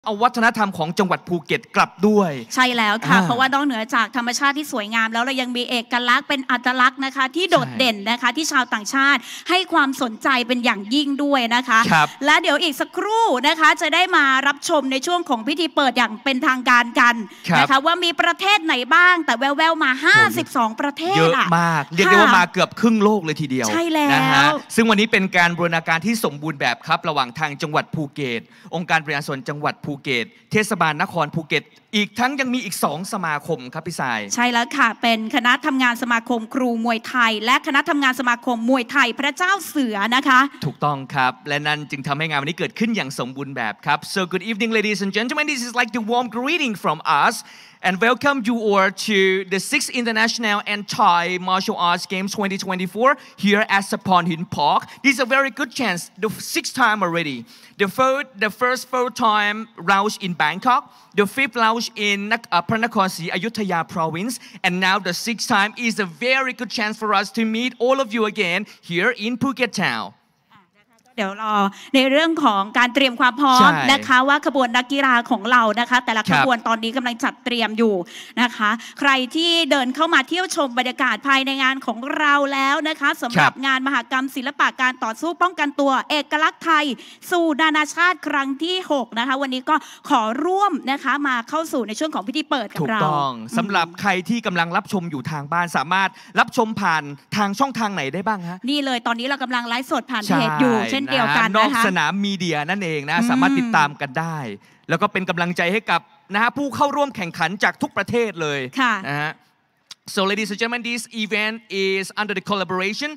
เอาวัฒนธรรมของจังหวัดภูเก็ตกลับด้วยใช่แล้วค่ะเพราะว่านอกเหนือจากธรรมชาติที่สวยงามแล้วเรายังมีเอกลักษณ์เป็นอัตลักษณ์นะคะที่โดดเด่นนะคะที่ชาวต่างชาติให้ความสนใจเป็นอย่างยิ่งด้วยนะคะและเดี๋ยวอีกสักครู่นะคะจะได้มารับชมในช่วงของพิธีเปิดอย่างเป็นทางการกันนะคะว่ามีประเทศไหนบ้างแต่แววๆมา52ประเทศเยอะมากเรียกได้ว่ามาเกือบครึ่งโลกเลยทีเดียวใช่แล้วนะฮะซึ่งวันนี้เป็นการบูรณาการที่สมบูรณ์แบบครับระหว่างทางจังหวัดภูเก็ตองค์การบริหารส่วนจังหวัดภูเก็ตเทศบาลนครภูเก็ตอีกทั้งยังมีอีก2สมาคมครับพี่สายใช่แล้วค่ะเป็นคณะทำงานสมาคมครูมวยไทยและคณะทำงานสมาคมมวยไทยพระเจ้าเสือนะคะถูกต้องครับและนั่นจึงทำให้งานวันนี้เกิดขึ้นอย่างสมบูรณ์แบบครับ So good evening ladies and gentlemen, this is like the warm greeting from us and welcome you all to the 6th International and Thai Martial Arts Games 2024 here at Sapan Hin Park. This is a very good chance, the 6th time already. The first 4-time round in Bangkok, the 5th round in Pranakon Si Ayutthaya province, and now the 6th time is a very good chance for us to meet all of you again here in Phuket Town. เดี๋ยวรอในเรื่องของการเตรียมความพร้อมนะคะว่าขบวนนักกีฬาของเรานะคะแต่ละขบวนตอนนี้กำลังจัดเตรียมอยู่นะคะใครที่เดินเข้ามาเที่ยวชมบรรยากาศภายในงานของเราแล้วนะคะสำหรับงานมหกรรมศิลปะการต่อสู้ป้องกันตัวเอกลักษณ์ไทยสู่นานาชาติครั้งที่6นะคะวันนี้ก็ขอร่วมนะคะมาเข้าสู่ในช่วงของพิธีเปิดกับเราถูกต้องสำหรับใครที่กำลังรับชมอยู่ทางบ้านสามารถรับชมผ่านทางช่องทางไหนได้บ้างฮะนี่เลยตอนนี้เรากำลังไลฟ์สดผ่านเพจอยู่เช่นเดียวกันนอกสนามมีเดียนั่นเองนะสามารถติดตามกันได้แล้วก็เป็นกำลังใจให้กับนะฮะผู้เข้าร่วมแข่งขันจากทุกประเทศเลยนะฮะ So ladies and gentlemen, this event is under the collaboration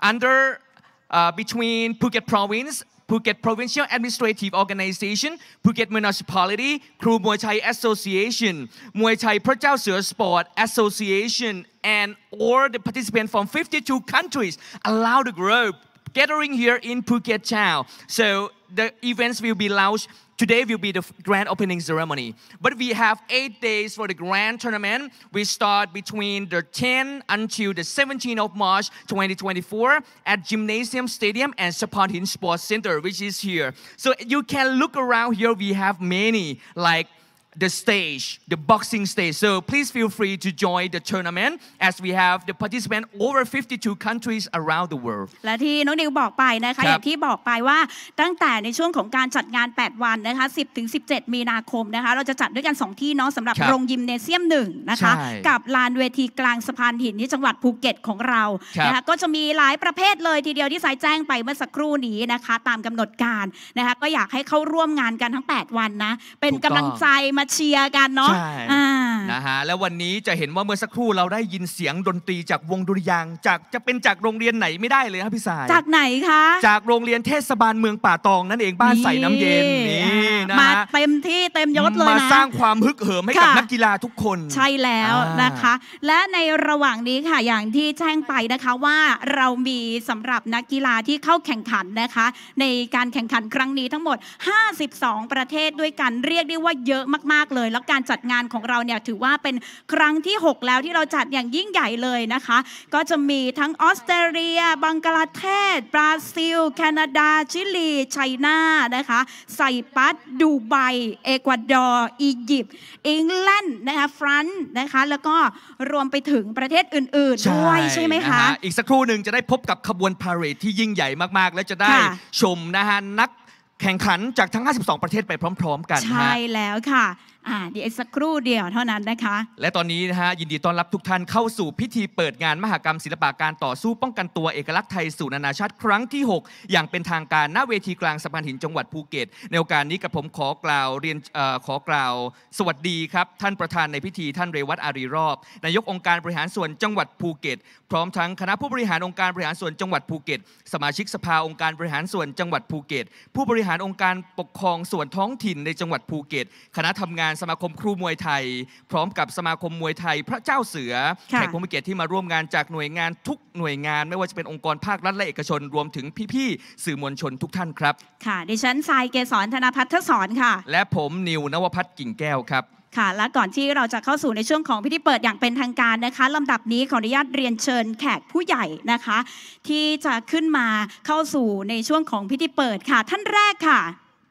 between Phuket Province, Phuket Provincial Administrative Organization, Phuket Municipality, Kru Muay Thai Association, Muay Thai Phra Chao Sua Sport Association, and all the participants from 52 countries around the globe.Gathering here in Phuket Town. So the events will be launched. Today will be the grand opening ceremony. But we have 8 days for the grand tournament. We start between the 10th until the 17th of March 2024 at Gymnasium Stadium and Sapan Hin Sports Center, which is here. So you can look around here. We have many like the stage, the boxing stage. So please feel free to join the tournament as we have the participants over 52 countries around the world. และที่น้องนิวบอกไปนะคะอย่างที่บอกไปว่าตั้งแต่ในช่วงของการจัดงาน8วันนะคะ10 ถึง 17 มีนาคมนะคะเราจะจัดด้วยกัน2ที่เนาะสำหรับโรงยิมเนเซียม1นะคะกับลานเวทีกลางสะพานหินที่จังหวัดภูเก็ตของเรานะคะก็จะมีหลายประเภทเลยทีเดียวที่สายแจ้งไปเมื่อสักครู่นี้นะคะตามกำหนดการนะคะก็อยากให้เข้าร่วมงานกันทั้ง8วันนะเป็นกำลังใจมาเชียร์กันเนาะนะฮะแล้ววันนี้จะเห็นว่าเมื่อสักครู่เราได้ยินเสียงดนตรีจากวงดุริยางค์จะเป็นจากโรงเรียนไหนไม่ได้เลยครับพี่สายจากไหนคะจากโรงเรียนเทศบาลเมืองป่าตองนั่นเองบ้านใส่น้ำเย็นนี่นะมาเต็มที่เต็มยศเลยนะมาสร้างความฮึกเหิมให้กับนักกีฬาทุกคนใช่แล้วนะคะและในระหว่างนี้ค่ะอย่างที่แจ้งไปนะคะว่าเรามีสำหรับนักกีฬาที่เข้าแข่งขันนะคะในการแข่งขันครั้งนี้ทั้งหมด52ประเทศด้วยกันเรียกได้ว่าเยอะมากๆเลยแล้วการจัดงานของเราเนี่ยถือว่าเป็นครั้งที่6แล้วที่เราจัดอย่างยิ่งใหญ่เลยนะคะก็จะมีทั้งออสเตรเลียบังกลาเทศบราซิลแคนาดาชิลีไชน่านะคะไซปัสดูไบเอกวาดอร์อียิปต์อังกฤษนะคะฝรั่งนะคะแล้วก็รวมไปถึงประเทศอื่นๆด้วยใช่ไหมคะอีกสักครู่หนึ่งจะได้พบกับขบวนพาเหรดที่ยิ่งใหญ่มากๆและจะได้ชมนะฮะนักแข่งขันจากทั้ง52ประเทศไปพร้อมๆกันใช่แล้วค่ะเดี๋ยวสักครู่เดียวเท่านั้นนะคะและตอนนี้นะฮะยินดีต้อนรับทุกท่านเข้าสู่พิธีเปิดงานมหกรรมศิลปะการต่อสู้ป้องกันตัวเอกลักษณ์ไทยสู่นานาชาติครั้งที่6อย่างเป็นทางการณเวทีกลางสะพานหินจังหวัดภูเก็ตในโอกาสนี้กับผมขอกล่าวสวัสดีครับท่านประธานในพิธีท่านเรวัตอารีรอบนายกองค์การบริหารส่วนจังหวัดภูเก็ตพร้อมทั้งคณะผู้บริหารองค์การบริหารส่วนจังหวัดภูเก็ตสมาชิกสภาองค์การบริหารส่วนจังหวัดภูเก็ตผู้บริหารองค์การปกครองส่วนท้องถิ่นในจังหวัดภูเก็ตคณะทำงานสมาคมครูมวยไทยพร้อมกับสมาคมมวยไทยพระเจ้าเสือแขกผู้มีเกียรติที่มาร่วมงานจากหน่วยงานทุกหน่วยงานไม่ว่าจะเป็นองค์กรภาครัฐและเอกชนรวมถึงพี่ๆสื่อมวลชนทุกท่านครับค่ะดิฉันทรายเกษรธนภัทรสอนค่ะและผมนิวนวพัฒน์กิ่งแก้วครับค่ะและก่อนที่เราจะเข้าสู่ในช่วงของพิธีเปิดอย่างเป็นทางการนะคะลำดับนี้ขออนุญาตเรียนเชิญแขกผู้ใหญ่นะคะที่จะขึ้นมาเข้าสู่ในช่วงของพิธีเปิดค่ะท่านแรกค่ะ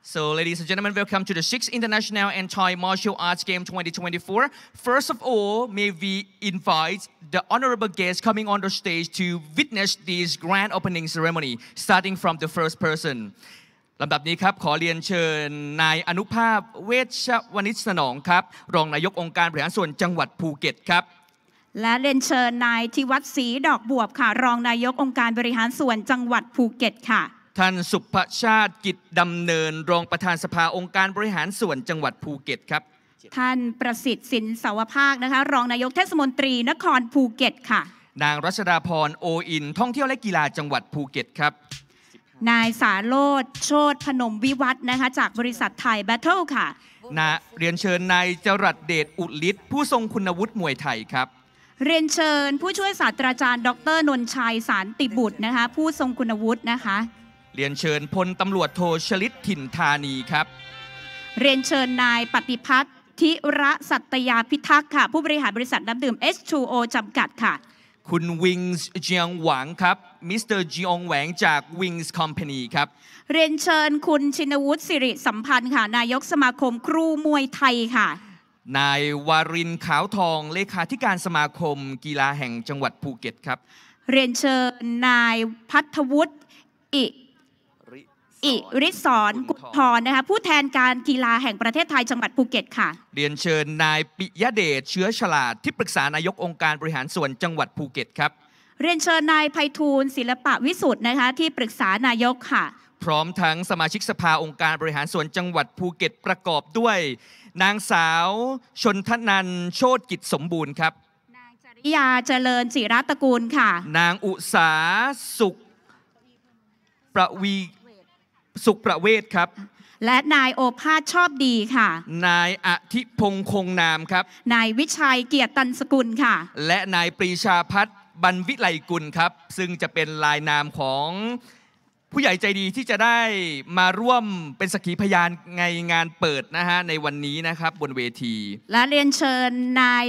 So, ladies and gentlemen, welcome to the 6th International and Thai Martial Arts Game 2024. First of all, may we invite the honorable guests coming on the stage to witness this grand opening ceremony, starting from the first person. ลำดับนี้ครับขอเรียนเชิญนายอนุภาพเวชวณิชสนองครับรองนายกองค์การบริหารส่วนจังหวัดภูเก็ตครับและเรียนเชิญนายธิวัฒน์ศรีดอกบวบค่ะรองนายกองค์การบริหารส่วนจังหวัดภูเก็ตค่ะท่านสุภชาติกิจดำเนินรองประธานสภาองค์การบริหารส่วนจังหวัดภูเก็ตครับท่านประสิทธิ์สินสาวภาคนะคะรองนายกเทศมนตรีนครภูเก็ตค่ะนางรัชดาพรโออินท่องเที่ยวและกีฬาจังหวัดภูเก็ตครับนายสาโรจน์โชติพนมวิวัฒน์นะคะจากบริษัทไทยแบทเทิลค่ะเรียนเชิญนายจรัสเดชอุฤทธิ์ผู้ทรงคุณวุฒิมวยไทยครับเรียนเชิญผู้ช่วยศาสตราจารย์ดร.นนชัยสารติบุตรนะคะผู้ทรงคุณวุฒินะคะเรียนเชิญพลตำรวจโทชลิตถิ่นธานีครับเรียนเชิญนายปฏิพัฒน์ธิระสัตยาพิทักษ์ค่ะผู้บริหารบริษัทน้ำดื่ม H2O จำกัดค่ะคุณวิงส์เจียงหวังครับมิสเตอร์จีองแหวงจากวิงส์คอมพานีครับเรียนเชิญคุณชินวุฒิสิริสัมพันธ์ค่ะนายกสมาคมครูมวยไทยค่ะนายวารินขาวทองเลขาธิการสมาคมกีฬาแห่งจังหวัดภูเก็ตครับเรียนเชิญนายพัฒวุฒิอิริศรกุลพรนะคะผู้แทนการกีฬาแห่งประเทศไทยจังหวัดภูเก็ตค่ะเรียนเชิญนายปิยเดชเชื้อฉลาดที่ปรึกษานายกองค์การบริหารส่วนจังหวัดภูเก็ตครับเรียนเชิญนายไพฑูรย์ศิลปะวิสุทธ์นะคะที่ปรึกษานายกค่ะพร้อมทั้งสมาชิกสภาองค์การบริหารส่วนจังหวัดภูเก็ตประกอบด้วยนางสาวชนทนันโชติกิจสมบูรณ์ครับนางจริยาเจริญจิรัตกูลค่ะนางอุษาสุขประเวศครับและนายโอภาสชอบดีค่ะนายอธิพงษ์คงนามครับนายวิชัยเกียรติตันสกุลค่ะและนายปรีชาพัฒน์บรรวิไลกุลครับซึ่งจะเป็นลายนามของผู้ใหญ่ใจดีที่จะได้มาร่วมเป็นสักขีพยานในงานเปิดนะฮะในวันนี้นะครับบนเวทีและเรียนเชิญนาย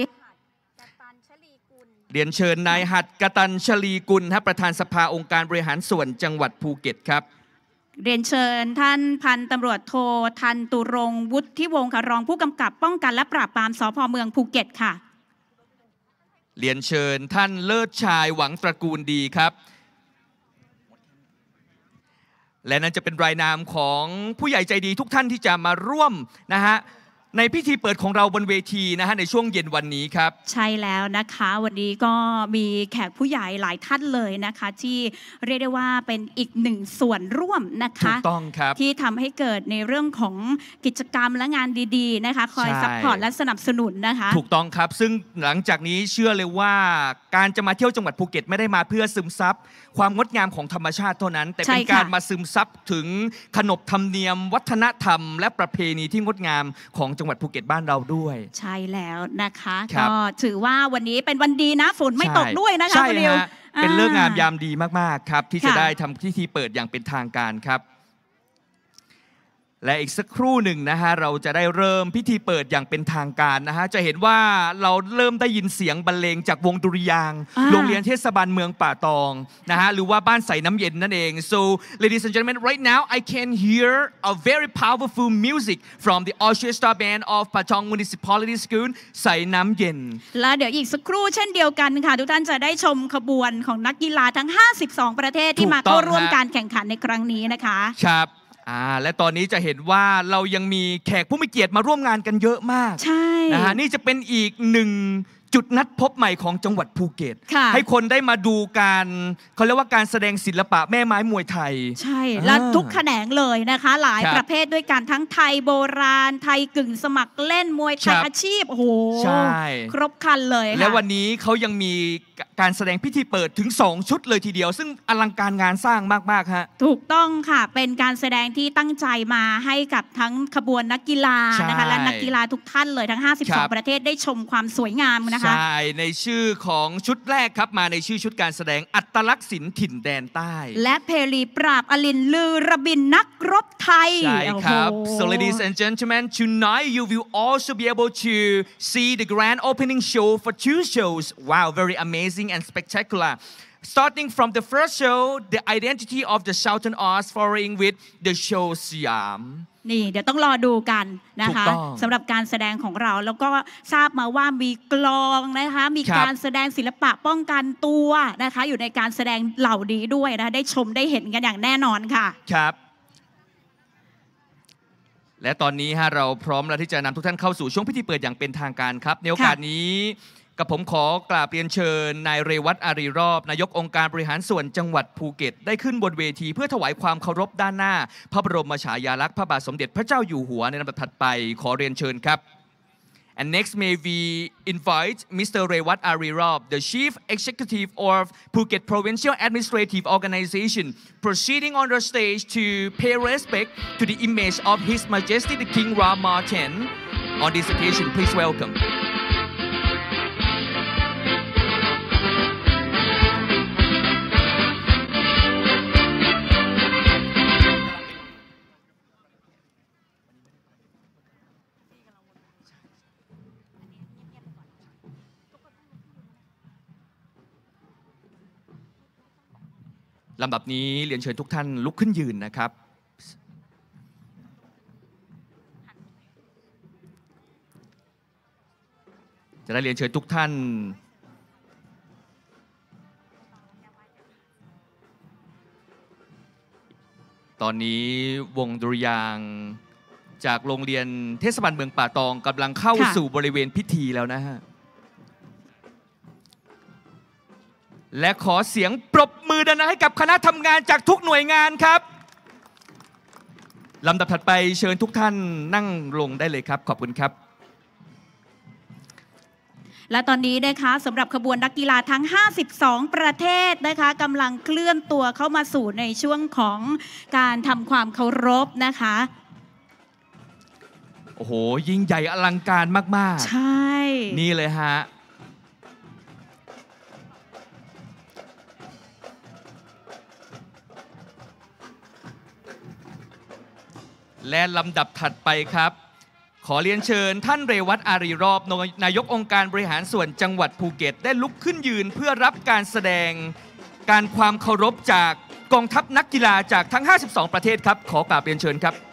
หัดกตัญชลีกุลประธานสภาองค์การบริหารส่วนจังหวัดภูเก็ตครับเรียนเชิญท่านพันตำรวจโททันตุรงค์วุฒิวงศ์รองผู้กำกับป้องกันและปราบปรามสภ.เมืองภูเก็ตค่ะเรียนเชิญท่านเลิศชายหวังตระกูลดีครับและนั่นจะเป็นรายนามของผู้ใหญ่ใจดีทุกท่านที่จะมาร่วมนะฮะในพิธีเปิดของเราบนเวทีนะฮะในช่วงเย็นวันนี้ครับใช่แล้วนะคะวันนี้ก็มีแขกผู้ใหญ่หลายท่านเลยนะคะที่เรียกได้ว่าเป็นอีกหนึ่งส่วนร่วมนะคะถูกต้องครับที่ทำให้เกิดในเรื่องของกิจกรรมและงานดีๆนะคะคอยซัพพอร์ตและสนับสนุนนะคะถูกต้องครับซึ่งหลังจากนี้เชื่อเลยว่าการจะมาเที่ยวจังหวัดภูเก็ตไม่ได้มาเพื่อซึมซับความงดงามของธรรมชาติเท่านั้นแต่เป็นการมาซึมซับถึงขนบธรรมเนียมวัฒนธรรมและประเพณีที่งดงามของจังหวัดภูเก็ตบ้านเราด้วยใช่แล้วนะคะก็ถือว่าวันนี้เป็นวันดีนะฝนไม่ตกด้วยนะคะใช่ฮะเป็นเลิกงามยามดีมากๆครับที่จะได้ทำพิธีเปิดอย่างเป็นทางการครับและอีกสักครู่หนึ่งนะฮะเราจะได้เริ่มพิธีเปิดอย่างเป็นทางการนะฮะจะเห็นว่าเราเริ่มได้ยินเสียงบรรเลงจากวงดุริยางค์โรงเรียนเทศบาลเมืองป่าตองนะฮะหรือว่าบ้านใส่น้ำเย็นนั่นเอง so ladies and gentlemen right now I can hear a very powerful music from the orchestra band of Patong Municipality School ใส่น้ำเย็นและเดี๋ยวอีกสักครู่เช่นเดียวกันค่ะทุกท่านจะได้ชมขบวนของนักกีฬาทั้ง52ประเทศที่มาเข้าร่วมการแข่งขันในครั้งนี้นะคะครับและตอนนี้จะเห็นว่าเรายังมีแขกผู้มีเกียรติมาร่วมงานกันเยอะมากใช่นะฮะนี่จะเป็นอีกหนึ่งจุดนัดพบใหม่ของจังหวัดภูเก็ตให้คนได้มาดูการเขาเรียกว่าการแสดงศิลปะแม่ไม้มวยไทยใช่และทุกแขนงเลยนะคะหลายประเภทด้วยกันทั้งไทยโบราณไทยกึ่งสมัครเล่นมวยไทยอาชีพโอ้โหครบครันเลยและวันนี้เขายังมีการแสดงพิธีเปิดถึง2ชุดเลยทีเดียวซึ่งอลังการงานสร้างมากๆฮะถูกต้องค่ะเป็นการแสดงที่ตั้งใจมาให้กับทั้งขบวนนักกีฬานะคะและนักกีฬาทุกท่านเลยทั้ง52ประเทศได้ชมความสวยงามนะคะใช่ในชื่อของชุดแรกครับมาในชื่อชุดการแสดงอัตลักษณ์ศิลป์ถิ่นแดนใต้และเพลีปราบอลินลือระบินนักรบไทยใช่ครับ so ladies and gentlemen tonight you will also be able to see the grand opening show for 2 shows wow very amazing and spectacular starting from the first show the identity of the Southern Arts following with the show Siam นี่เดี๋ยวต้องรอดูกันนะคะสำหรับการแสดงของเราแล้วก็ทราบมาว่ามีกลองนะคะมีการแสดงศิลปะป้องกันตัวนะคะอยู่ในการแสดงเหล่านี้ด้วยนะได้ชมได้เห็นกันอย่างแน่นอนค่ะครับและตอนนี้เราพร้อมแล้วที่จะนำทุกท่านเข้าสู่ช่วงพิธีเปิดอย่างเป็นทางการครับในโอกาสนี้กับผมขอกราบเรียนเชิญนายเรวัตอารีรอบนายกองค์การบริหารส่วนจังหวัดภูเก็ตได้ขึ้นบนเวทีเพื่อถวายความเคารพด้านหน้าพระบรมฉายาลักษณ์พระบาทสมเด็จพระเจ้าอยู่หัวในลำดับถัดไปขอเรียนเชิญครับ And next may we invite Mr. Rewat Arirab, the Chief Executive of Phuket Provincial Administrative Organization, proceeding on the stage to pay respect to the image of His Majesty the King Rama X. On this occasion, please welcome.ลำดับนี้เรียนเชิญทุกท่านลุกขึ้นยืนนะครับจะได้เรียนเชิญทุกท่านตอนนี้วงดุริยางค์จากโรงเรียนเทศบาลเมืองป่าตองกำลังเข้าสู่บริเวณพิธีแล้วนะฮะและขอเสียงปรบมือดังๆให้กับคณะทำงานจากทุกหน่วยงานครับลำดับถัดไปเชิญทุกท่านนั่งลงได้เลยครับขอบคุณครับและตอนนี้นะคะสำหรับขบวนนักกีฬาทั้ง52ประเทศนะคะกำลังเคลื่อนตัวเข้ามาสู่ในช่วงของการทำความเคารพนะคะโอ้โหยิ่งใหญ่อลังการมากๆใช่นี่เลยฮะและลำดับถัดไปครับขอเรียนเชิญท่านเรวัตอารีรอบนายกองค์การบริหารส่วนจังหวัดภูเก็ตได้ลุกขึ้นยืนเพื่อรับการแสดงการความเคารพจากกองทัพนักกีฬาจากทั้ง52ประเทศครับขอกราบเรียนเชิญครับ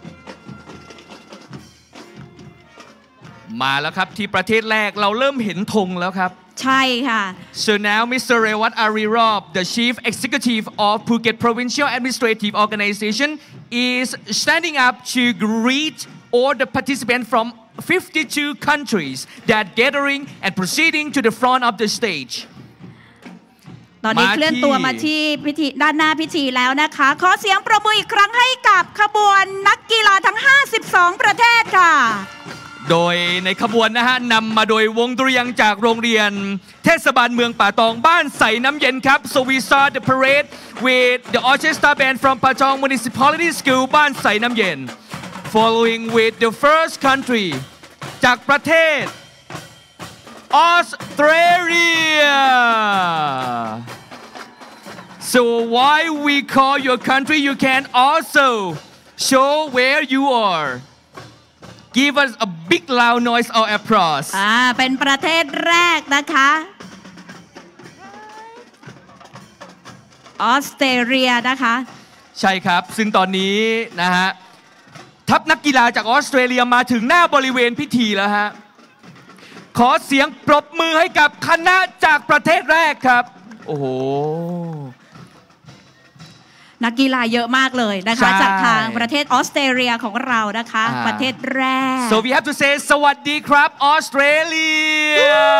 มาแล้วครับที่ประเทศแรกเราเริ่มเห็นธงแล้วครับใช่ค่ะ So now Mr. Rewat Arirab, the Chief Executive of Phuket Provincial Administrative Organization, is standing up to greet all the participants from 52 countries that gathering and proceeding to the front of the stage. ตอนนี้เคลื่อนตัวมาที่พิธีด้านหน้าพิธีแล้วนะคะขอเสียงปรบมืออีกครั้งให้กับขบวนนักกีฬาทั้ง52ประเทศค่ะโดยในขบวนนำมาโดยวงดุริยางค์จากโรงเรียนเทศบาลเมืองป่าตองบ้านใส่น้ำเย็นครับ So we saw the parade with the orchestra band from Patong Municipality School บ้านใส่น้ำเย็น following with the first country จากประเทศออสเตรเลีย So why we call your country you can also show where you are.Give us a big loud noise or applause. เป็นประเทศแรกนะคะออสเตรเลียนะคะใช่ครับซึ่งตอนนี้ทัพนักกีฬาจากออสเตรเลียมาถึงหน้าบริเวณพิธีแล้วฮะขอเสียงปรบมือให้กับคณะจากประเทศแรกครับโอ้โหนักกีฬาเยอะมากเลยนะคะจากทางประเทศออสเตรเลียของเรานะคะประเทศแรก So we have to say สวัสดีครับออสเตรเลีย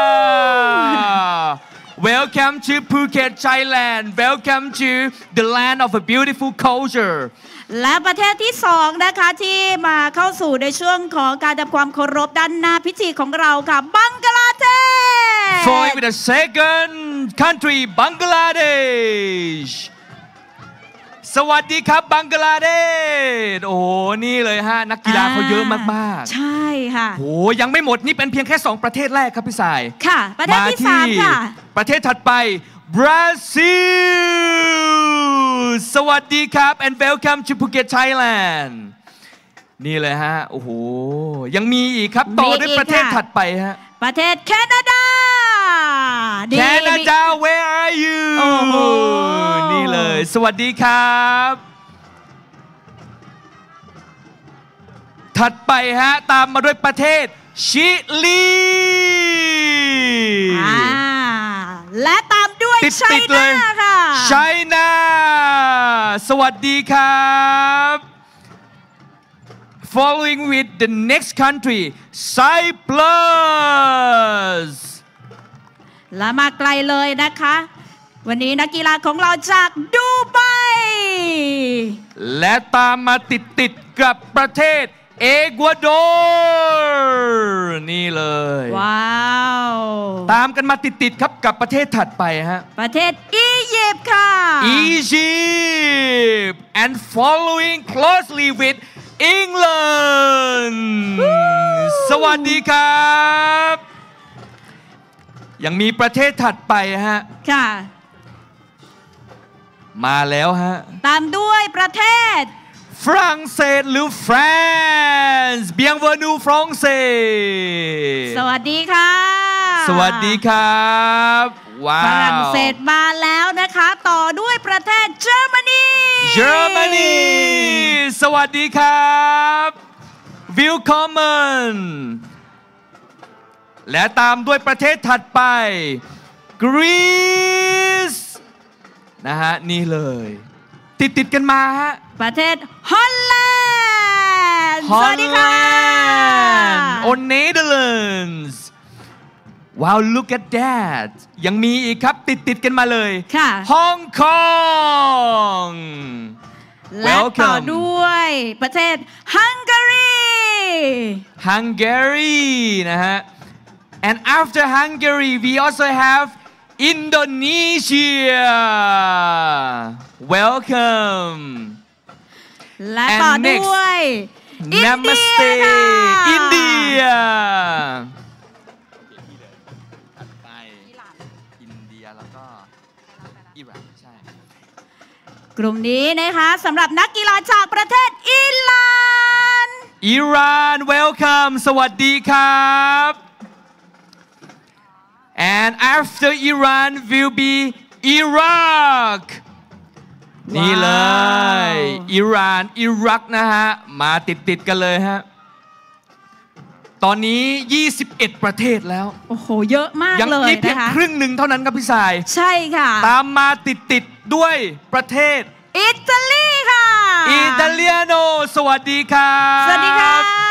Welcome to Phuket Thailand Welcome to the land of a beautiful culture และประเทศที่สองนะคะที่มาเข้าสู่ในช่วงของการทำความเคารพด้านหน้าพิธีของเราค่ะบังกลาเทศ Following with the second country Bangladeshสวัสดีครับบังกลาเทศโอ้โหนี่เลยฮะนักกีฬาเขาเยอะมากๆใช่ค่ะโอ้ยังไม่หมดนี่เป็นเพียงแค่2ประเทศแรกครับพี่สายค่ะประเทศที่3ค่ะประเทศถัดไปบราซิลสวัสดีครับ and welcome to Phuket Thailand นี่เลยฮะโอ้โหยังมีอีกครับต่อด้วยประเทศถัดไปฮะประเทศแคนาดาแคนาดา where are you นี่เลยสวัสดีครับถัดไปฮะตามมาด้วยประเทศชิลีและตามด้วยไชน่าค่ะไชน่าสวัสดีครับ Following with the next country Cyprus และมาไกลเลยนะคะวันนี้นักกีฬาของเราจากดูไบและตามมาติดกับประเทศเอกวาดอร์นี่เลยว้าวตามกันมาติดครับกับประเทศถัดไปฮะประเทศอียิปต์ค่ะ Egypt and following closely with England สวัสดีครับยังมีประเทศถัดไปฮะค่ะมาแล้วฮะตามด้วยประเทศฝรั่งเศสหรือ France Bienvenue Français สวัสดีค่ะสวัสดีครับว้าวฝรั่งเศสมาแล้วนะคะต่อด้วยประเทศเยอรมนีสวัสดีครับ Willkommen และตามด้วยประเทศถัดไป Greece นะฮะนี่เลยติดกันมาฮะประเทศฮอลแลนด์สวัสดีค่ะ or Netherlands Wow look at that ยังมีอีกครับติดกันมาเลยค่ะฮ่องกงและต่อด้วยประเทศฮังการีนะฮะ and after Hungary we also have Indonesia welcome และต่อด้วย Namaste อินเดียถัดไปอินเดียแล้วก็อิหร่านใช่กลุ่มนี้นะคะสำหรับนักกีฬาจากประเทศอิหร่าน welcome สวัสดีครับ and after Iran will be Iraq นี่เลยอิหร่านอิรักนะฮะมาติดกันเลยฮะตอนนี้21ประเทศแล้วโอ้โหเยอะมากเลยนะคะยังเพียงครึ่งหนึ่งเท่านั้นครับพี่สายใช่ค่ะตามมาติดด้วยประเทศอิตาลีค่ะอิตาเลียโนสวัสดีครับสวัสดีค่ะ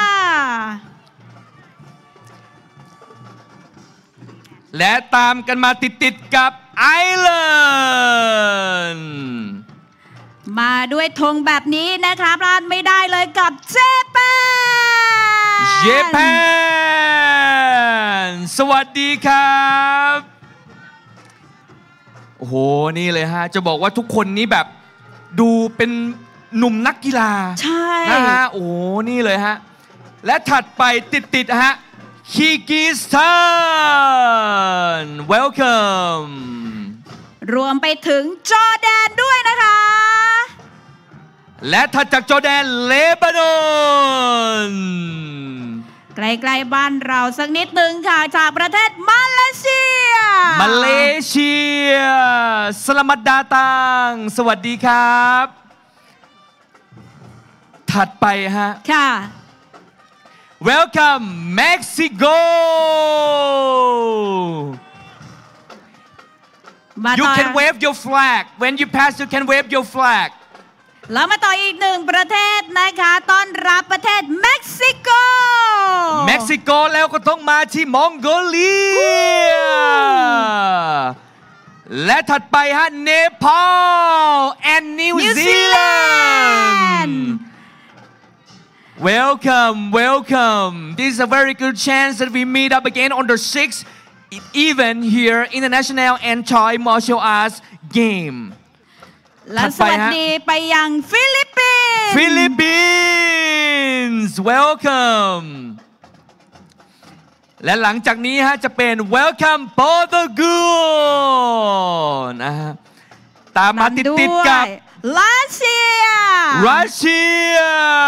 และตามกันมาติดกับไอร์แลนด์มาด้วยธงแบบนี้นะคะพลาดไม่ได้เลยกับเจแปนสวัสดีครับโอ้โหนี่เลยฮะจะบอกว่าทุกคนนี้แบบดูเป็นหนุ่มนักกีฬาใช่นะฮะโอ้โหนี่เลยฮะและถัดไปติดฮะคีร์กิสถาน welcome รวมไปถึงจอร์แดนด้วยนะคะและถัดจากจอร์แดนเลบานอนใกล้ๆบ้านเราสักนิดหนึ่งค่ะจากประเทศมาเลเซียสลามัดดาตังสวัสดีครับถัดไปฮะค่ะ Welcome Mexico You can wave your flag when you pass you can wave your flag แล้วมาต่ออีกหนึ่งประเทศนะคะต้อนรับประเทศเม็กซิโกแล้วก็ต้องมาที่มองโกเลียและถัดไปฮะเนปาล and New Zealand Welcome This is a very good chance that we meet up again on the 6th event here International and Thai Martial Arts Game และสวัสดีไปยังฟิลิปปินส์ Welcome และหลังจากนี้ฮะจะเป็น Welcome Portugal นะฮะตามมาติดกับรัสเซีย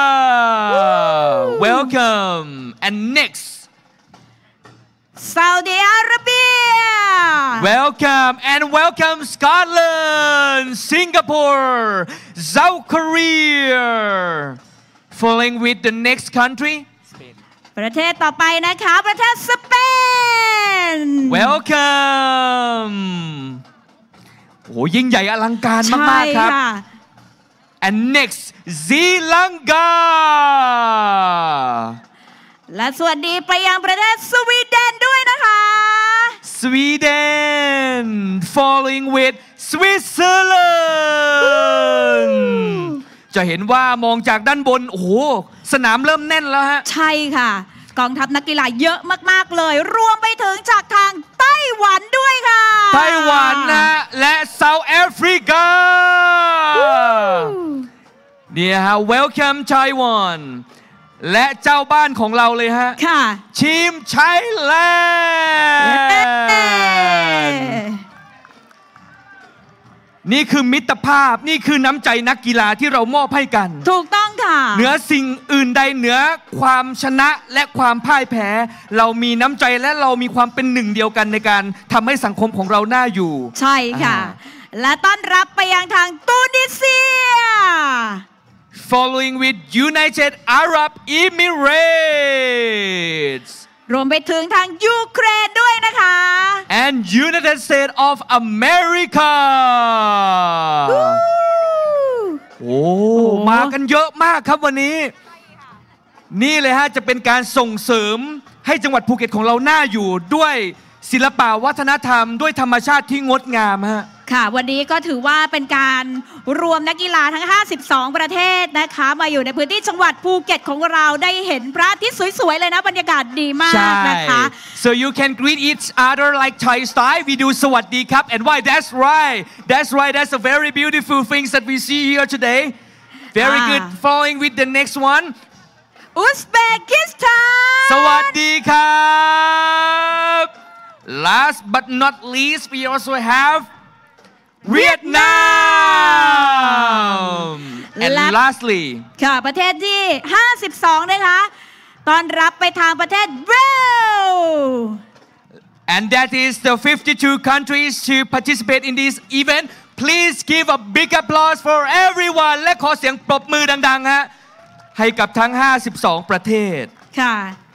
Welcome and next Saudi Arabia welcome Scotland Singapore South Korea Following with the next country ประเทศต่อไปนะคะประเทศสเปน Welcome โอ้ยิ่งใหญ่อลังการมากๆครับ and next ศรีลังกาและสวัสดีไปยังประเทศสวีเดนด้วยนะคะ Sweden following with Switzerland จะเห็นว่ามองจากด้านบนโอ้โหสนามเริ่มแน่นแล้วฮะใช่ค่ะกองทัพนักกีฬาเยอะมากๆเลยรวมไปถึงจากทางไต้หวันด้วยค่ะไต้หวันนะและ South Africa เนี่ยฮะ Welcome Taiwan และเจ้าบ้านของเราเลยฮะค่ะทีมไทยแลนด์นี่คือมิตรภาพนี่คือน้ำใจนักกีฬาที่เรามอบให้กันถูกต้องค่ะเหนือสิ่งอื่นใดเหนือความชนะและความพ่ายแพ้เรามีน้ำใจและเรามีความเป็นหนึ่งเดียวกันในการทำให้สังคมของเราน่าอยู่ใช่ค่ะและต้อนรับไปยังทางตูนิเซีย Following with United Arab Emirates รวมไปถึงทางยูเครนด้วยนะคะ and United States of America โอ้มากันเยอะมากครับวันนี้นี่เลยฮะจะเป็นการส่งเสริมให้จังหวัดภูเก็ตของเราน่าอยู่ด้วยศิลปะวัฒนธรรมด้วยธรรมชาติที่งดงามฮะค่ะวันนี้ก็ถือว่าเป็นการรวมนักกีฬาทั้ง52ประเทศนะคะมาอยู่ในพื้นที่จังหวัดภูเก็ตของเราได้เห็นพระอาทิตย์สวยๆเลยนะบรรยากาศดีมากนะคะ So you can greet each other like Thai style we do สวัสดีครับ and why that's right a very beautiful things that we see here today very good following with the next one อุซเบกิสถานสวัสดีครับ last but not least we also have Vietnam and lastly ค่ะประเทศที่52นะคะต้อนรับไปทางประเทศเบล and that is the 52 countries to participate in this event please give a big applause for everyone และขอเสียงปรบมือดังๆฮะให้กับทั้ง52ประเทศค่ะ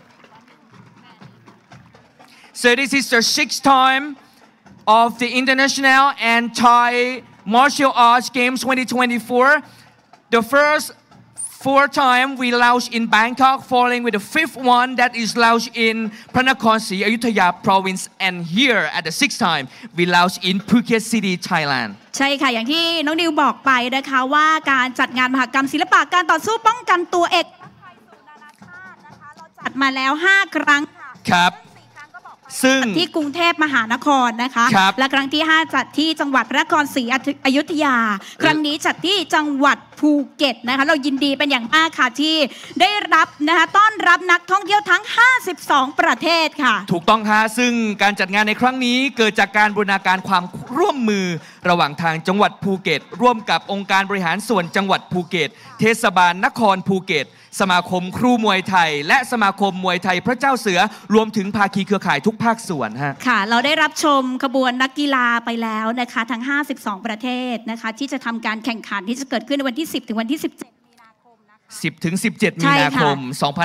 so this is the 6th time of the International and Thai Martial Arts Games 2024. The first 4 time we launched in Bangkok, following with the 5th one that is launched in Pranakon Sri Ayutthaya province, and here at the 6th time we launched in Phuket City, Thailand. ใช่ค่ะอย่างที่น้องนิวบอกไปนะคะว่าการจัดงานมหกรรมศิลปะการต่อสู้ป้องกันตัวเอกเราจัดมาแล้ว5 ครั้งครับซึ่งที่กรุงเทพมหานครนะคะและครั้งที่5จัดที่จังหวัดพระนครศรีอยุธยาครั้งนี้จัดที่จังหวัดภูเก็ตนะคะเรายินดีเป็นอย่างมากค่ะที่ได้รับนะคะต้อนรับนักท่องเที่ยวทั้ง52ประเทศค่ะถูกต้องค่ะซึ่งการจัดงานในครั้งนี้เกิดจากการบูรณาการความร่วมมือระหว่างทางจังหวัดภูเก็ตร่วมกับองค์การบริหารส่วนจังหวัดภูเก็ตเทศบาลนครภูเก็ตสมาคมครูมวยไทยและสมาคมมวยไทยพระเจ้าเสือรวมถึงภาคีเครือข่ายทุกภาคส่วนฮะค่ะเราได้รับชมขบวนนักกีฬาไปแล้วนะคะทั้ง52ประเทศนะคะที่จะทำการแข่งขันที่จะเกิดขึ้นในวันที่10ถึงวันที่17 10 ถึง 17 มีนาคม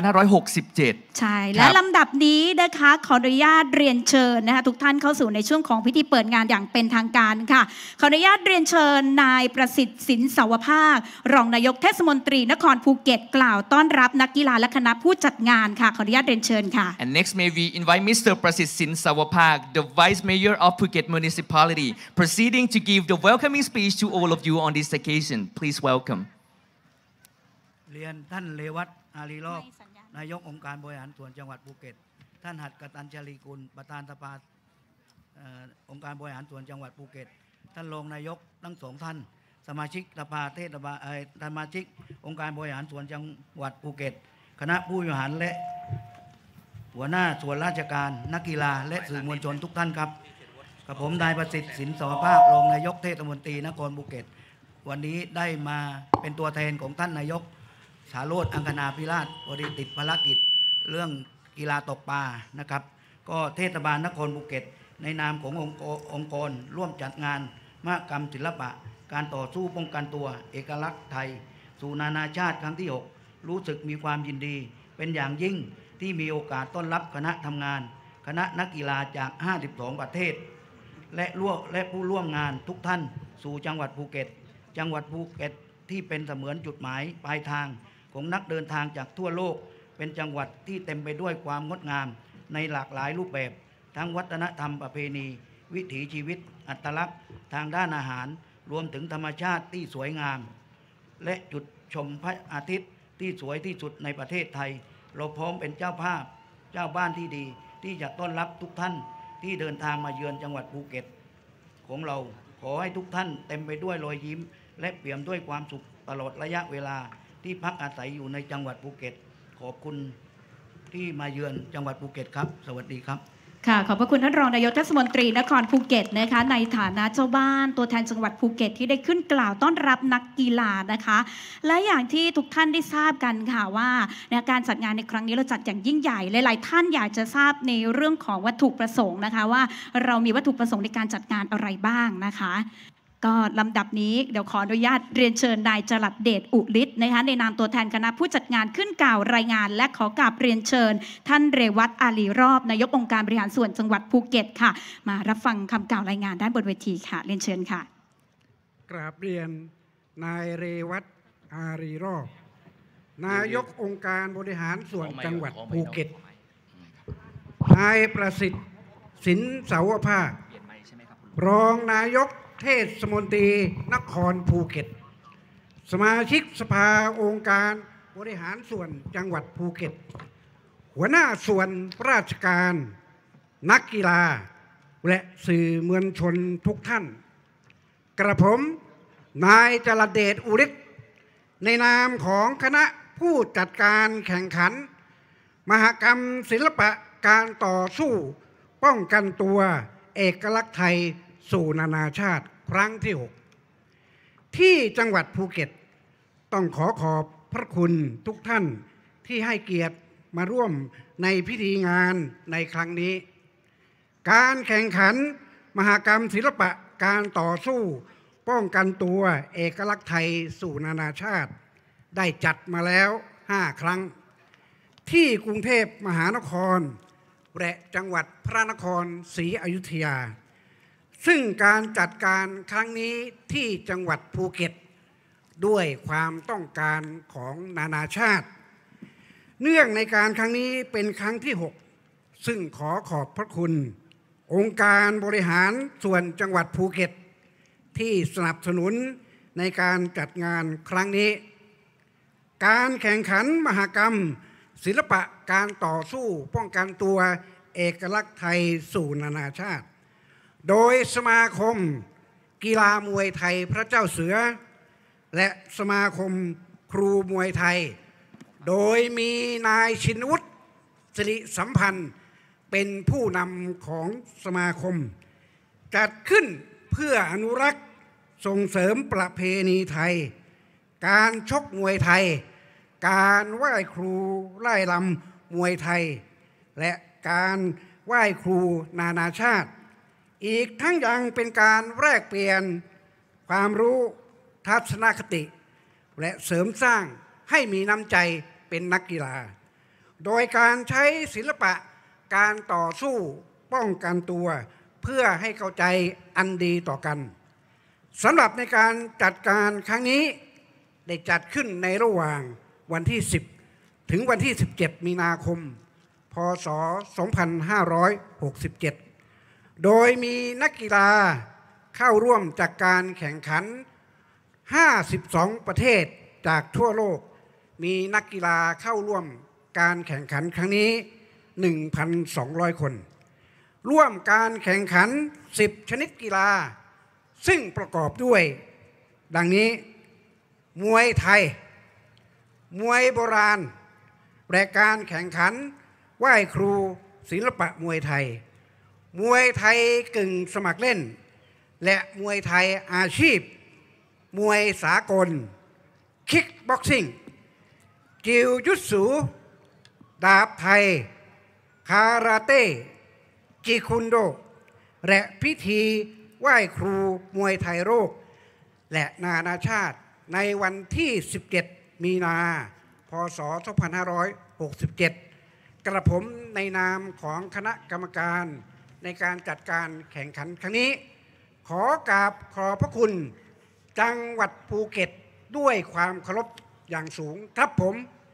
2567 ใช่และลำดับนี้นะคะขออนุญาตเรียนเชิญนะคะทุกท่านเข้าสู่ในช่วงของพิธีเปิดงานอย่างเป็นทางการค่ะขออนุญาตเรียนเชิญนายประสิทธิ์สินสาวภาครองนายกเทศมนตรีนครภูเก็ตกล่าวต้อนรับนักกีฬาและคณะผู้จัดงานค่ะขออนุญาตเรียนเชิญค่ะ And next may we invite Mr. Prasit Sin Sawapak, the Vice Mayor of Phuket Municipality, proceeding to give the welcoming speech to all of you on this occasion. Please welcome. เรียนท่านเลวัตอารีรอบนายกองค์การบริหารส่วนจังหวัดภูเก็ตท่านหัตถกตัญชลีกุลประธานสภาองค์การบริหารส่วนจังหวัดภูเก็ตท่านรองนายกทั้ง2ท่านสมาชิกสภาเทศบาลสมาชิกองค์การบริหารส่วนจังหวัดภูเก็ตคณะผู้บริหารและหัวหน้าส่วนราชการนักกีฬาและสื่อมวลชนทุกท่านครับกับผมนายประสิทธิ์สินสาวภาครองนายกเทศมนตรีนครภูเก็ตวันนี้ได้มาเป็นตัวแทนของท่านนายกสาโรจน์ อังคณาภิราชบริติดภารกิจเรื่องกีฬาตกปลานะครับก็เทศบาลนครภูเก็ตในนามขององค์กรร่วมจัดงานมหกรรมศิลปะการต่อสู้ป้องกันตัวเอกลักษณ์ไทยสู่นานาชาติครั้งที่6 รู้สึกมีความยินดีเป็นอย่างยิ่งที่มีโอกาสต้อนรับคณะทำงานคณะนักกีฬาจาก 52 ประเทศและผู้ร่วมงานทุกท่านสู่จังหวัดภูเก็ตจังหวัดภูเก็ตที่เป็นเสมือนจุดหมายปลายทางของนักเดินทางจากทั่วโลกเป็นจังหวัดที่เต็มไปด้วยความงดงามในหลากหลายรูปแบบทั้งวัฒนธรรมประเพณีวิถีชีวิตอัตลักษณ์ทางด้านอาหารรวมถึงธรรมชาติที่สวยงามและจุดชมพระอาทิตย์ที่สวยที่สุดในประเทศไทยเราพร้อมเป็นเจ้าภาพเจ้าบ้านที่ดีที่จะต้อนรับทุกท่านที่เดินทางมาเยือนจังหวัดภูเก็ตของเราขอให้ทุกท่านเต็มไปด้วยรอยยิ้มและเปี่ยมด้วยความสุขตลอดระยะเวลาที่พักอาศัยอยู่ในจังหวัดภูเก็ตขอบคุณที่มาเยือนจังหวัดภูเก็ตครับสวัสดีครับค่ะขอบพระคุณท่านรองนายกเทศมนตรีนครภูเก็ตนะคะในฐานะเจ้าบ้านตัวแทนจังหวัดภูเก็ตที่ได้ขึ้นกล่าวต้อนรับนักกีฬานะคะและอย่างที่ทุกท่านได้ทราบกันค่ะว่าการจัดงานในครั้งนี้เราจัดอย่างยิ่งใหญ่หลายๆท่านอยากจะทราบในเรื่องของวัตถุประสงค์นะคะว่าเรามีวัตถุประสงค์ในการจัดงานอะไรบ้างนะคะก็ลำดับนี้เดี๋ยวขออนุญาตเรียนเชิญนายจรัสเดชอุฤทธิ์นะคะในนามตัวแทนคณะผู้จัดงานขึ้นกล่าวรายงานและขอกราบเรียนเชิญท่านเรวัตอาลีรอบนายกองค์การบริหารส่วนจังหวัดภูเก็ตค่ะมารับฟังคำกล่าวรายงานด้านบนเวทีค่ะเรียนเชิญค่ะกราบเรียนนายเรวัตอาลีรอบนายกองค์การบริหารส่วนจังหวัดภูเก็ตนายประสิทธิ์สินเสาวภาครองนายกเทศมนตรีนครภูเก็ตสมาชิกสภาองค์การบริหารส่วนจังหวัดภูเก็ตหัวหน้าส่วนราชการนักกีฬาและสื่อมวลชนทุกท่านกระผมนายจรัสเดชอุฤทธิ์ในนามของคณะผู้จัดการแข่งขันมหกรรมศิลปะการต่อสู้ป้องกันตัวเอกลักษณ์ไทยสู่นานาชาติครั้งที่ 6ที่จังหวัดภูเก็ตต้องขอบพระคุณทุกท่านที่ให้เกียรติมาร่วมในพิธีงานในครั้งนี้การแข่งขันมหกรรมศิลปะการต่อสู้ป้องกันตัวเอกลักษณ์ไทยสู่นานาชาติได้จัดมาแล้ว5 ครั้งที่กรุงเทพมหานครและจังหวัดพระนครศรีอยุธยาซึ่งการจัดการครั้งนี้ที่จังหวัดภูเก็ตด้วยความต้องการของนานาชาติเนื่องในการครั้งนี้เป็นครั้งที่ 6ซึ่งขอบพระคุณองค์การบริหารส่วนจังหวัดภูเก็ตที่สนับสนุนในการจัดงานครั้งนี้การแข่งขันมหกรรมศิลปะการต่อสู้ป้องกันตัวเอกลักษณ์ไทยสู่นานาชาติโดยสมาคมกีฬามวยไทยพระเจ้าเสือและสมาคมครูมวยไทยโดยมีนายชินวุฒิสิริสัมพันธ์เป็นผู้นำของสมาคมจัดขึ้นเพื่ออนุรักษ์ส่งเสริมประเพณีไทยการชกมวยไทยการไหว้ครูไล่ลำมวยไทยและการไหว้ครูนานาชาติอีกทั้งยังเป็นการแลกเปลี่ยนความรู้ทัศนคติและเสริมสร้างให้มีน้ำใจเป็นนักกีฬาโดยการใช้ศิลปะการต่อสู้ป้องกันตัวเพื่อให้เข้าใจอันดีต่อกันสำหรับในการจัดการครั้งนี้ได้จัดขึ้นในระหว่างวันที่10ถึงวันที่17มีนาคมพ.ศ. 2567โดยมีนักกีฬาเข้าร่วมจากการแข่งขัน52 ประเทศจากทั่วโลกมีนักกีฬาเข้าร่วมการแข่งขันครั้งนี้ 1,200 คนร่วมการแข่งขัน10 ชนิดกีฬาซึ่งประกอบด้วยดังนี้มวยไทยมวยโบราณและการแข่งขันไหว้ครูศิลปะมวยไทยมวยไทยกึ่งสมัครเล่นและมวยไทยอาชีพมวยสากลคิกบ็อกซิ่งจิวจุตสุดาบไทยคาราเต้จิคุนโดและพิธีไหว้ครูมวยไทยโลกและนานาชาติในวันที่17 มีนาพ.ศ. 2567 กระผมในนามของคณะกรรมการในการจัดการแข่งขันครั้งนี้ขอกราบขอบพระคุณจังหวัดภูเก็ตด้วยความเคารพอย่างสูงครับผม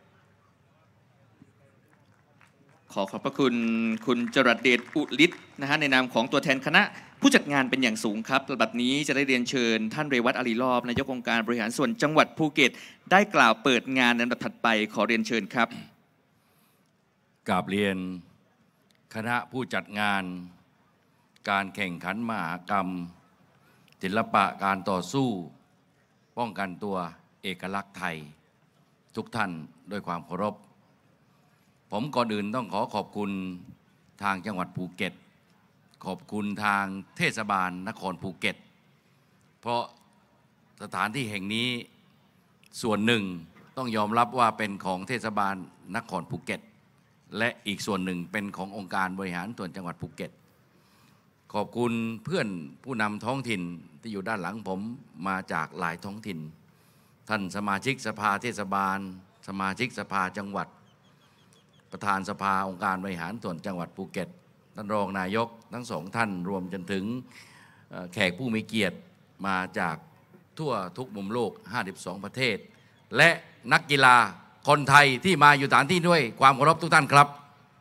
ขอบพระคุณคุณจรัสเดชอุฤทธิ์นะฮะในนามของตัวแทนคณะผู้จัดงานเป็นอย่างสูงครับลำดับนี้จะได้เรียนเชิญท่านเรวัตอารีรอบนายกองค์การบริหารส่วนจังหวัดภูเก็ตได้กล่าวเปิดงานในลำดับถัดไปขอเรียนเชิญครับกราบเรียนคณะผู้จัดงานการแข่งขันมหกรรมศิลปะการต่อสู้ป้องกันตัวเอกลักษณ์ไทยทุกท่านด้วยความเคารพผมก่อนอื่นต้องขอขอบคุณทางจังหวัดภูเก็ตขอบคุณทางเทศบาลนครภูเก็ตเพราะสถานที่แห่งนี้ส่วนหนึ่งต้องยอมรับว่าเป็นของเทศบาลนครภูเก็ตและอีกส่วนหนึ่งเป็นขององค์การบริหารส่วนจังหวัดภูเก็ตขอบคุณเพื่อนผู้นำท้องถิ่นที่อยู่ด้านหลังผมมาจากหลายท้องถิ่นท่านสมาชิกสภาเทศบาลสมาชิกสภาจังหวัดประธานสภาองค์การบริหารส่วนจังหวัดภูเก็ตท่านรองนายกทั้งสองท่านรวมจนถึงแขกผู้มีเกียรติมาจากทั่วทุกมุมโลก52ประเทศและนักกีฬาคนไทยที่มาอยู่สถานที่ด้วยความเคารพทุกท่านครับ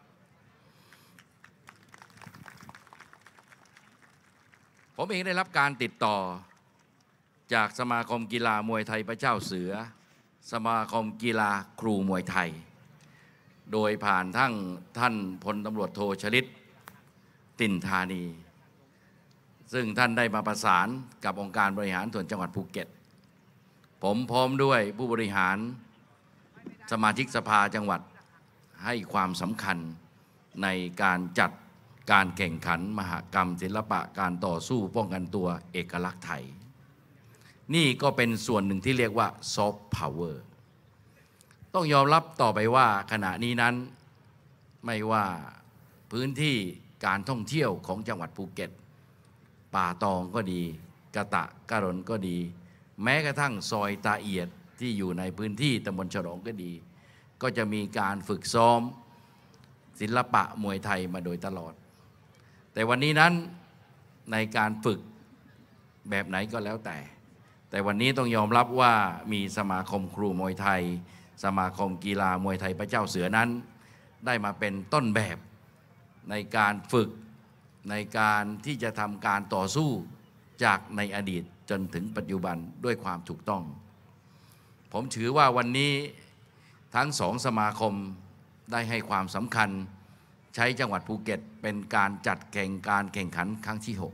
ผมเองได้รับการติดต่อจากสมาคมกีฬามวยไทยพระเจ้าเสือสมาคมกีฬาครูมวยไทยโดยผ่านทั้งท่านพลตำรวจโทชลิตติ่นธานีซึ่งท่านได้มาประสานกับองค์การบริหารส่วนจังหวัดภูเก็ตผมพร้อมด้วยผู้บริหารสมาชิกสภาจังหวัดให้ความสำคัญในการจัดการแข่งขันมหกรรมศิลปะการต่อสู้ป้องกันตัวเอกลักษณ์ไทยนี่ก็เป็นส่วนหนึ่งที่เรียกว่าซอฟต์พาวเวอร์ต้องยอมรับต่อไปว่าขณะนี้นั้นไม่ว่าพื้นที่การท่องเที่ยวของจังหวัดภูเก็ตป่าตองก็ดีกะตะกะรนก็ดีแม้กระทั่งซอยตาเอียดที่อยู่ในพื้นที่ตำบลฉลองก็ดีก็จะมีการฝึกซ้อมศิลปะมวยไทยมาโดยตลอดแต่วันนี้นั้นในการฝึกแบบไหนก็แล้วแต่วันนี้ต้องยอมรับว่ามีสมาคมครูมวยไทยสมาคมกีฬามวยไทยพระเจ้าเสือนั้นได้มาเป็นต้นแบบในการฝึกในการที่จะทำการต่อสู้จากในอดีตจนถึงปัจจุบันด้วยความถูกต้องผมถือว่าวันนี้ทั้งสองสมาคมได้ให้ความสำคัญใช้จังหวัดภูเก็ตเป็นการจัดการแข่งขันครั้งที่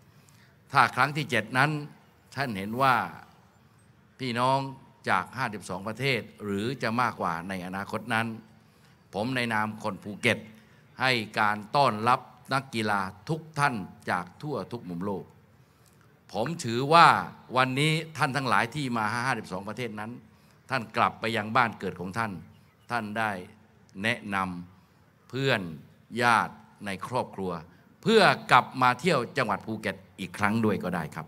6ถ้าครั้งที่7นั้นท่านเห็นว่าพี่น้องจาก52ประเทศหรือจะมากกว่าในอนาคตนั้นผมในนามคนภูเก็ตให้การต้อนรับนักกีฬาทุกท่านจากทั่วทุกมุมโลกผมถือว่าวันนี้ท่านทั้งหลายที่มา52ประเทศนั้นท่านกลับไปยังบ้านเกิดของท่านท่านได้แนะนำเพื่อนญาติในครอบครัวเพื่อกลับมาเที่ยวจังหวัดภูเก็ตอีกครั้งด้วยก็ได้ครับ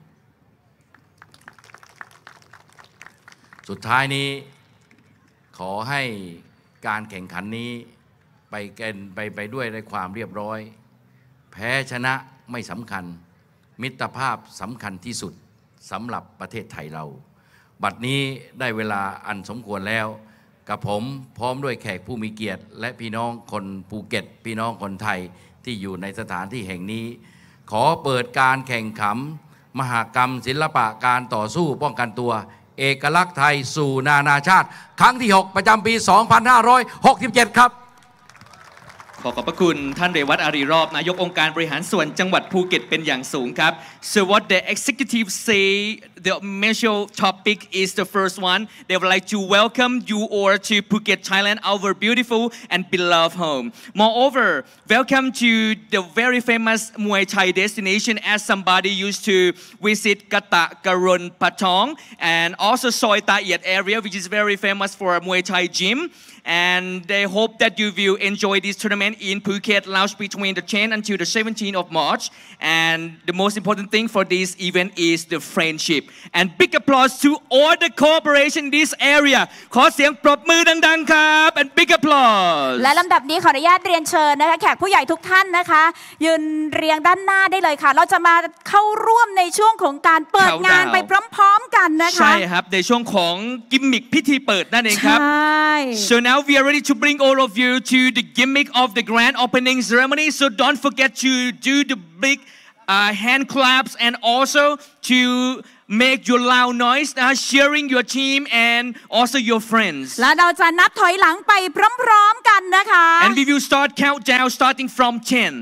สุดท้ายนี้ขอให้การแข่งขันนี้ไปด้วยความเรียบร้อยแพ้ชนะไม่สำคัญมิตรภาพสำคัญที่สุดสำหรับประเทศไทยเราบัดนี้ได้เวลาอันสมควรแล้วกับผมพร้อมด้วยแขกผู้มีเกียรติและพี่น้องคนภูเก็ตพี่น้องคนไทยที่อยู่ในสถานที่แห่งนี้ขอเปิดการแข่งขันมหกรรมศิลปะการต่อสู้ป้องกันตัวเอกลักษณ์ไทยสู่นานาชาติครั้งที่6ประจำปี 2567 ครับขอบพระคุณท่านเรวัตอารีรอบนายกองค์การบริหารส่วนจังหวัดภูเก็ตเป็นอย่างสูงครับ So what the executives say the major topic is the first one they would like to welcome you all to Phuket Thailand our beautiful and beloved home moreover welcome to the very famous Muay Thai destination as somebody used to visit Kata Karon Patong and also Soi Ta Iet area which is very famous for Muay Thai gym and they hope that you will enjoy this tournament tournament in Phuket launch between the 10th until the 17th of March. And the most important thing for this event is the friendship. And big applause to all the cooperation in this area. ขอเสียงปรบมือดังๆครับ and big applause. และลำดับนี้ขออนุญาตเรียนเชิญนะคะแขกผู้ใหญ่ทุกท่านนะคะยืนเรียงด้านหน้าได้เลยค่ะเราจะมาเข้าร่วมในช่วงของการเปิดงานไปพร้อมๆกันนะคะใช่ครับในช่วงของกิมมิคพิธีเปิดนั่นเองครับ So now we are ready to bring all of you to the gimmick of the grand opening ceremony. So don't forget to do the big hand claps and also to make your loud noise, cheering your team and also your friends. และเราจะนับถอยหลังไปพร้อมๆกันนะคะ And we will start countdown starting from 10.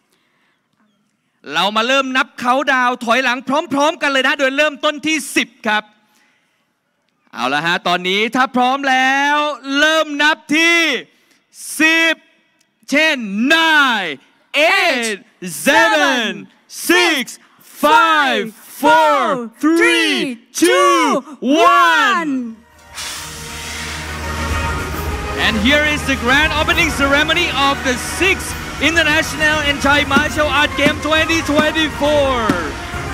เรามาเริ่มนับเขาดาวถอยหลังพร้อมๆกันเลยนะโดยเริ่มต้นที่10ครับเอาละฮะตอนนี้ถ้าพร้อมแล้วเริ่มนับที่10 10 9 8 7 6 5 4 3 2 1 And here is the grand opening ceremony of the 6th International and Thai Martial Art Game 2024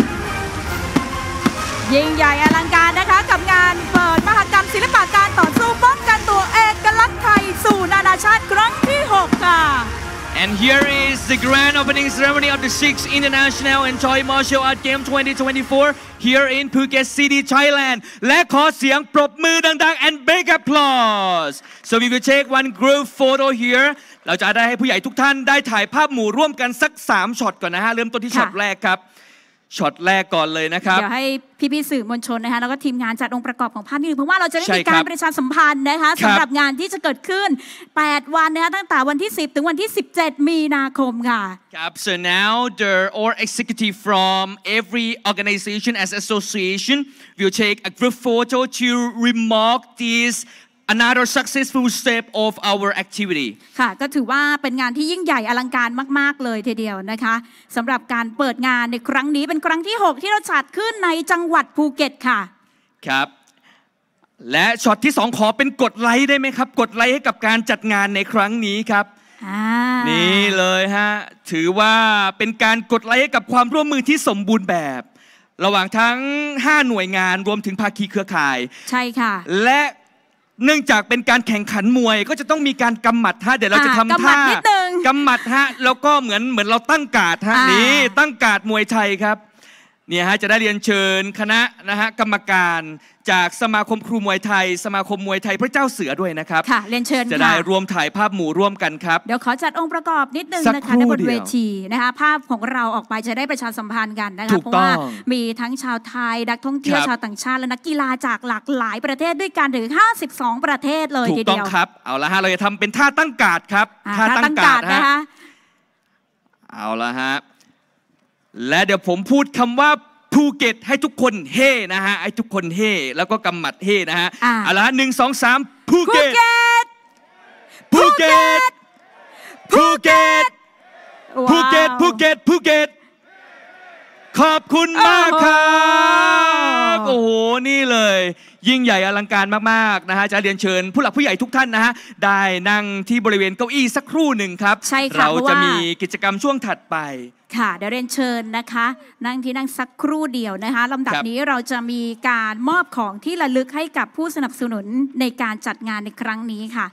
ยิ่งใหญ่อลังการนะคะกับงานเปิดมหกรรมศิลปะการต่อสู้ป้องกันตัวเอกลักษณ์ไทยสู่นานาชาติครั้งที่6ค่ะ And here is the grand opening ceremony of the 6th International and Thai Martial Art Game 2024 here in Phuket City, Thailand และขอเสียงปรบมือดังๆ and big applause So we will take one group photo here เราจะได้ให้ผู้ใหญ่ทุกท่านได้ถ่ายภาพหมู่ร่วมกันสัก3ช็อตก่อนนะฮะเริ่มต้นที่ช็อตแรกครับช็อตแรกก่อนเลยนะครับเดี๋ยวให้พี่ๆสื่อมวลชนนะคะแล้วก็ทีมงานจัดองค์ประกอบของภาพนี้เพราะว่าเราจะได้มีการประชาสัมพันธ์นะคะสำหรับงานที่จะเกิดขึ้น8วันนะคะตั้งแต่วันที่10ถึงวันที่17มีนาคมค่ะครับ So now the all executive from every organization as association will take a group photo to remark this another successful step of our activity ค่ะก็ถือว่าเป็นงานที่ยิ่งใหญ่อลังการมากๆเลยทีเดียวนะคะสำหรับการเปิดงานในครั้งนี้เป็นครั้งที่6ที่เราจัดขึ้นในจังหวัดภูเก็ตค่ะครับและช็อตที่2ขอเป็นกดไลค์ได้ไหมครับกดไลค์ให้กับการจัดงานในครั้งนี้ครับนี่เลยฮะถือว่าเป็นการกดไลค์ให้กับความร่วมมือที่สมบูรณ์แบบระหว่างทั้ง5หน่วยงานรวมถึงภาคีเครือข่ายใช่ค่ะและเนื่องจากเป็นการแข่งขันมวยก็จะต้องมีการกำหมัดฮะเดี๋ยวเราจะทำท่ากำหมัดฮะแล้วก็เหมือนเราตั้งการ์ดฮะนี่ตั้งการ์ดมวยไทยครับเนี่ยฮะจะได้เรียนเชิญคณะนะฮะกรรมการจากสมาคมครูมวยไทยสมาคมมวยไทยพระเจ้าเสือด้วยนะครับค่ะเรียนเชิญจะได้รวมถ่ายภาพหมู่ร่วมกันครับเดี๋ยวขอจัดองค์ประกอบนิดนึงนะคะในบนเวทีนะคะภาพของเราออกไปจะได้ประชาสัมพันธ์กันนะคะเพราะว่ามีทั้งชาวไทยนักท่องเที่ยวชาวต่างชาติและนักกีฬาจากหลากหลายประเทศด้วยกันถึง52ประเทศเลยทีเดียวถูกต้องครับเอาละฮะเราจะทำเป็นท่าตั้งการ์ดครับท่าตั้งการ์ดนะคะเอาละฮะและเดี๋ยวผมพูดคำว่าภูเก็ตให้ทุกคนเฮ่นะฮะให้ทุกคนเฮ่แล้วก็กำหมัดเฮ่นะฮะเอาละ1 2 3ภูเก็ตภูเก็ตภูเก็ตภูเก็ตภูเก็ตภูเก็ตขอบคุณมากครับโอ้โหนี่เลยยิ่งใหญ่อลังการมากๆนะฮะจะเรียนเชิญผู้หลักผู้ใหญ่ทุกท่านนะฮะได้นั่งที่บริเวณเก้าอี้สักครู่หนึ่งครับใช่ค่ะเราจะมีกิจกรรมช่วงถัดไปค่ะเดี๋ยวเรียนเชิญนะคะนั่งที่นั่งสักครู่เดียวนะคะลำดับนี้เราจะมีการมอบของที่ระลึกให้กับผู้สนับสนุนในการจัดงานในครั้งนี้ค่ะ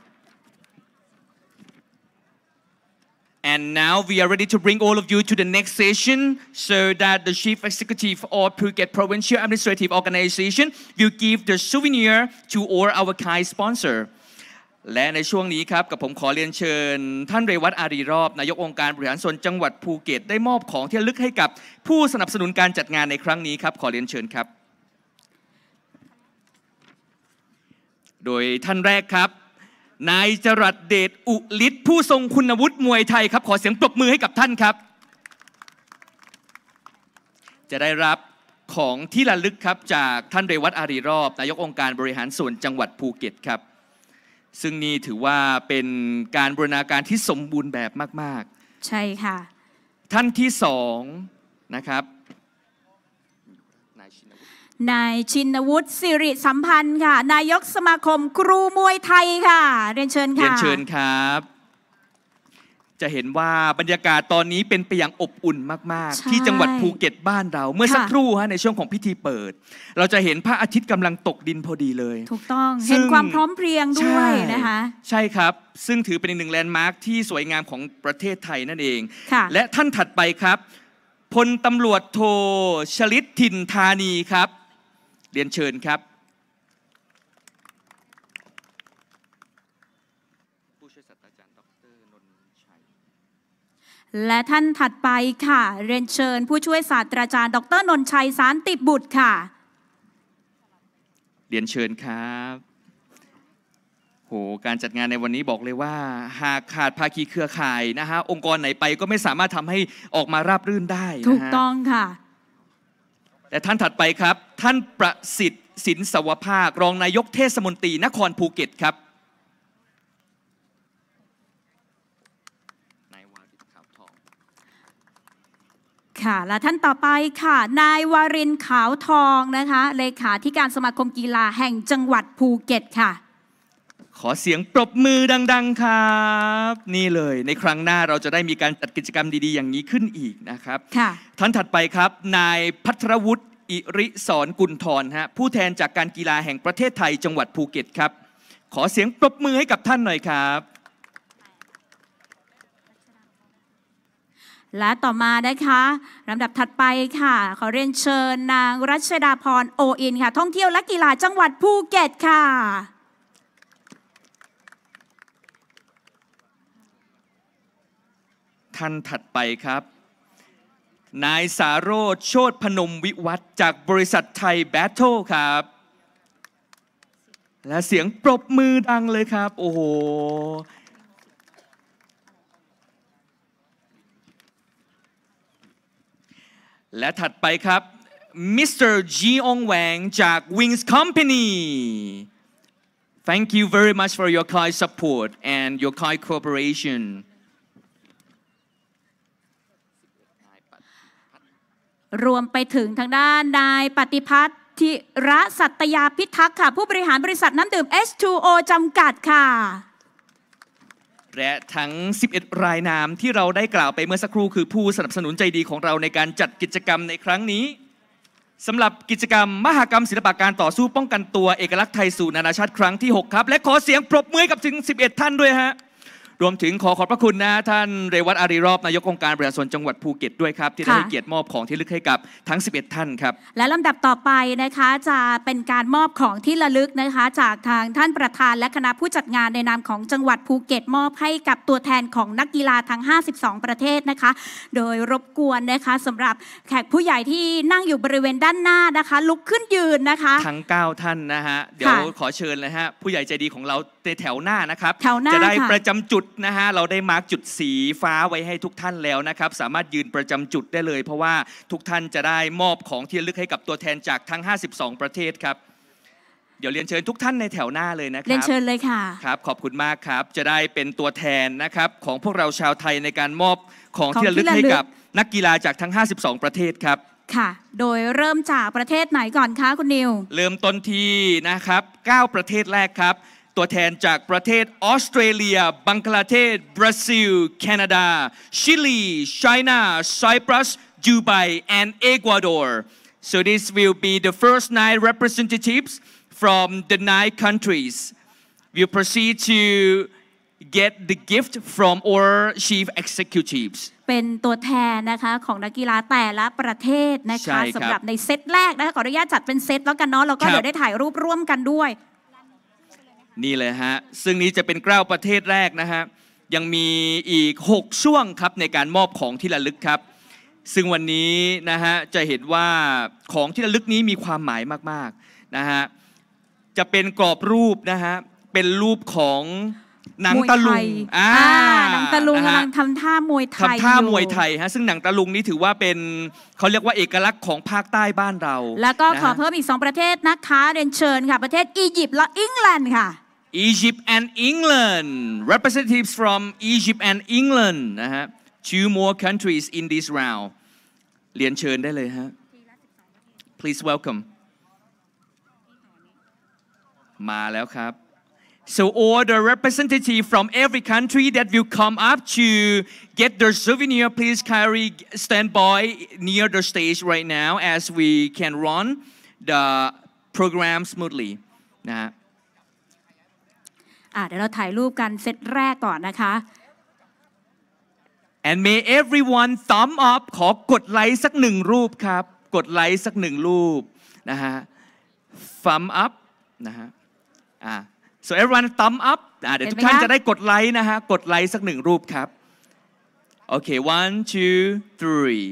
And now we are ready to bring all of you to the next session so that the Chief Executive of Phuket Provincial Administrative Organization will give the souvenir to all our kind sponsor และในช่วงนี้ครับกับผมขอเรียนเชิญท่านเรวัตอารีรอบนายกองค์การบริหารส่วนจังหวัดภูเก็ตได้มอบของที่ระลึกให้กับผู้สนับสนุนการจัดงานในครั้งนี้ครับขอเรียนเชิญครับโดยท่านแรกครับนายจรัสเดชอุฤทธิ์ผู้ทรงคุณวุฒิมวยไทยครับขอเสียงปรบมือให้กับท่านครับจะได้รับของที่ระลึกครับจากท่านเรวัตอารีรอบนายกองค์การบริหารส่วนจังหวัดภูเก็ตครับซึ่งนี่ถือว่าเป็นการบูรณาการที่สมบูรณ์แบบมากๆใช่ค่ะท่านที่สองนะครับนายชินวุฒิสิริสัมพันธ์ค่ะนายกสมาคมครูมวยไทยค่ะเรียนเชิญค่ะเรียนเชิญครับจะเห็นว่าบรรยากาศตอนนี้เป็นไปอย่างอบอุ่นมากใช่ๆที่จังหวัดภูเก็ตบ้านเราเมื่อสักครู่ในช่วงของพิธีเปิด เราจะเห็นพระอาทิตย์กำลังตกดินพอดีเลยถูกต้องซึ่เห็งนความพร้อมเพรียงด้วยนะคะใช่ครับซึ่งถือเป็นอีกหนึ่งแลนด์มาร์คที่สวยงามของประเทศไทยนั่นเองค่ะและท่านถัดไปครับพลตำรวจโทชลิตถิ่นธานีครับเรียนเชิญครับผู้ช่วยศาสตราจารย์ดร.นนท์ชัยและท่านถัดไปค่ะเรียนเชิญผู้ช่วยศาสตราจารย์ดร.นนท์ชัยสานติบุตรค่ะเรียนเชิญครับโหการจัดงานในวันนี้บอกเลยว่าหากขาดภาคีเครือข่ายนะฮะองค์กรไหนไปก็ไม่สามารถทำให้ออกมาราบรื่นได้นะฮะถูกต้องค่ะแต่ท่านถัดไปครับท่านประสิทธิ์สินสวภาครองนายกเทศมนตรีนครภูเก็ตครับนายวารินขาวทองค่ะและท่านต่อไปค่ะนายวารินขาวทองนะคะเลขาธิการสมาคมกีฬาแห่งจังหวัดภูเก็ตค่ะขอเสียงปรบมือดังๆครับนี่เลยในครั้งหน้าเราจะได้มีการจัดกิจกรรมดีๆอย่างนี้ขึ้นอีกนะครับค่ะท่านถัดไปครับนายภัทรวุฒิอิริศรกุลธรฮะผู้แทนจากการกีฬาแห่งประเทศไทยจังหวัดภูเก็ตครับขอเสียงปรบมือให้กับท่านหน่อยครับและต่อมานะคะลำดับถัดไปค่ะขอเรียนเชิญนางรัชดาพรโออินค่ะท่องเที่ยวและกีฬาจังหวัดภูเก็ตค่ะท่านถัดไปครับนายสาโรจน์โชติพนมวิวัฒน์จากบริษัทไทยแบทเทิลครับและเสียงปรบมือดังเลยครับโอ้โหและถัดไปครับมิสเตอร์จีองแหวงจาก Wings Company Thank you very much for your kind support and your kind cooperation รวมไปถึงทางด้านนายปฏิพัฒน์ธิระสัตยาพิทักษ์ค่ะผู้บริหารบริษัทน้ำดื่ม H2O จำกัดค่ะและทั้ง11รายนามที่เราได้กล่าวไปเมื่อสักครู่คือผู้สนับสนุนใจดีของเราในการจัดกิจกรรมในครั้งนี้สำหรับกิจกรรมมหกรรมศิลปะการต่อสู้ป้องกันตัวเอกลักษณ์ไทยสู่นานาชาติครั้งที่6ครับและขอเสียงปรบมือกับถึง11ท่านด้วยฮะรวมถึงขอบพระคุณนะท่านเรวัตอารีรอบนายกองค์การบริหารส่วนจังหวัดภูเก็ตด้วยครับที่ได้ให้เกียรติมอบของที่ระลึกให้กับทั้ง11ท่านครับและลำดับต่อไปนะคะจะเป็นการมอบของที่ระลึกนะคะจากทางท่านประธานและคณะผู้จัดงานในนามของจังหวัดภูเก็ตมอบให้กับตัวแทนของนักกีฬาทั้ง52ประเทศนะคะโดยรบกวนนะคะสำหรับแขกผู้ใหญ่ที่นั่งอยู่บริเวณด้านหน้านะคะลุกขึ้นยืนนะคะทั้ง9ท่านนะฮะเดี๋ยวขอเชิญเลยฮะผู้ใหญ่ใจดีของเราในแถวหน้านะครับจะได้ประจำจุดนะฮะเราได้มาร์กจุดสีฟ้าไว้ให้ทุกท่านแล้วนะครับสามารถยืนประจำจุดได้เลยเพราะว่าทุกท่านจะได้มอบของที่ระลึกให้กับตัวแทนจากทั้ง52ประเทศครับเดี๋ยวเรียนเชิญทุกท่านในแถวหน้าเลยนะครับเรียนเชิญเลยค่ะครับขอบคุณมากครับจะได้เป็นตัวแทนนะครับของพวกเราชาวไทยในการมอบของที่ระลึกให้กับนักกีฬาจากทั้ง52ประเทศครับค่ะโดยเริ่มจากประเทศไหนก่อนคะคุณนิวเริ่มต้นที่นะครับ9ประเทศแรกครับตัวแทนจากประเทศออสเตรเลียบังกลาเทศบราซิลแคนาดาชิลีไชน่าไซปรัสดูไบ and Ecuador so this will be the first 9 representatives from the 9 countries we'll proceed to get the gift from our chief executives เป็นตัวแทนนะคะของนักกีฬาแต่ละประเทศนะคะสำหรับในเซตแรกนะคะขออนุญาตจัดเป็นเซตแล้วกันเนาะแล้วก็เดี๋ยวได้ถ่ายรูปร่วมกันด้วยนี่เลยฮะซึ่งนี้จะเป็น9ประเทศแรกนะฮะยังมีอีก6ช่วงครับในการมอบของที่ระลึกครับซึ่งวันนี้นะฮะจะเห็นว่าของที่ระลึกนี้มีความหมายมากๆนะฮะจะเป็นกรอบรูปนะฮะเป็นรูปของหนังตะลุงหนังตะลุงกำลังทำท่ามวยไทยทำท่ามวยไทยฮะซึ่งหนังตะลุงนี้ถือว่าเป็นเขาเรียกว่าเอกลักษณ์ของภาคใต้บ้านเราแล้วก็ขอเพิ่มอีก2ประเทศนะคะเรียนเชิญค่ะประเทศอียิปต์และอังกฤษค่ะ Egypt and England representatives from Egypt and England นะฮะ two more countries in this round เรียนเชิญได้เลยฮะ please welcome มาแล้วครับ So all the representative from every country that will come up to get their souvenir, please carry stand by near the stage right now as we can run the program smoothly นะฮะเดี๋ยวเราถ่ายรูปกันเซตแรกก่อนนะคะ And may everyone thumb up ขอกดไลค์สักหนึ่งรูปครับกดไลค์สักหนึ่งรูปนะฮะ thumb up นะฮะSo everyone thumb up เดี๋ยวทุกท่านจะได้กดไลค์นะฮะกดไลค์สักหนึ่งรูปครับโอเค one two three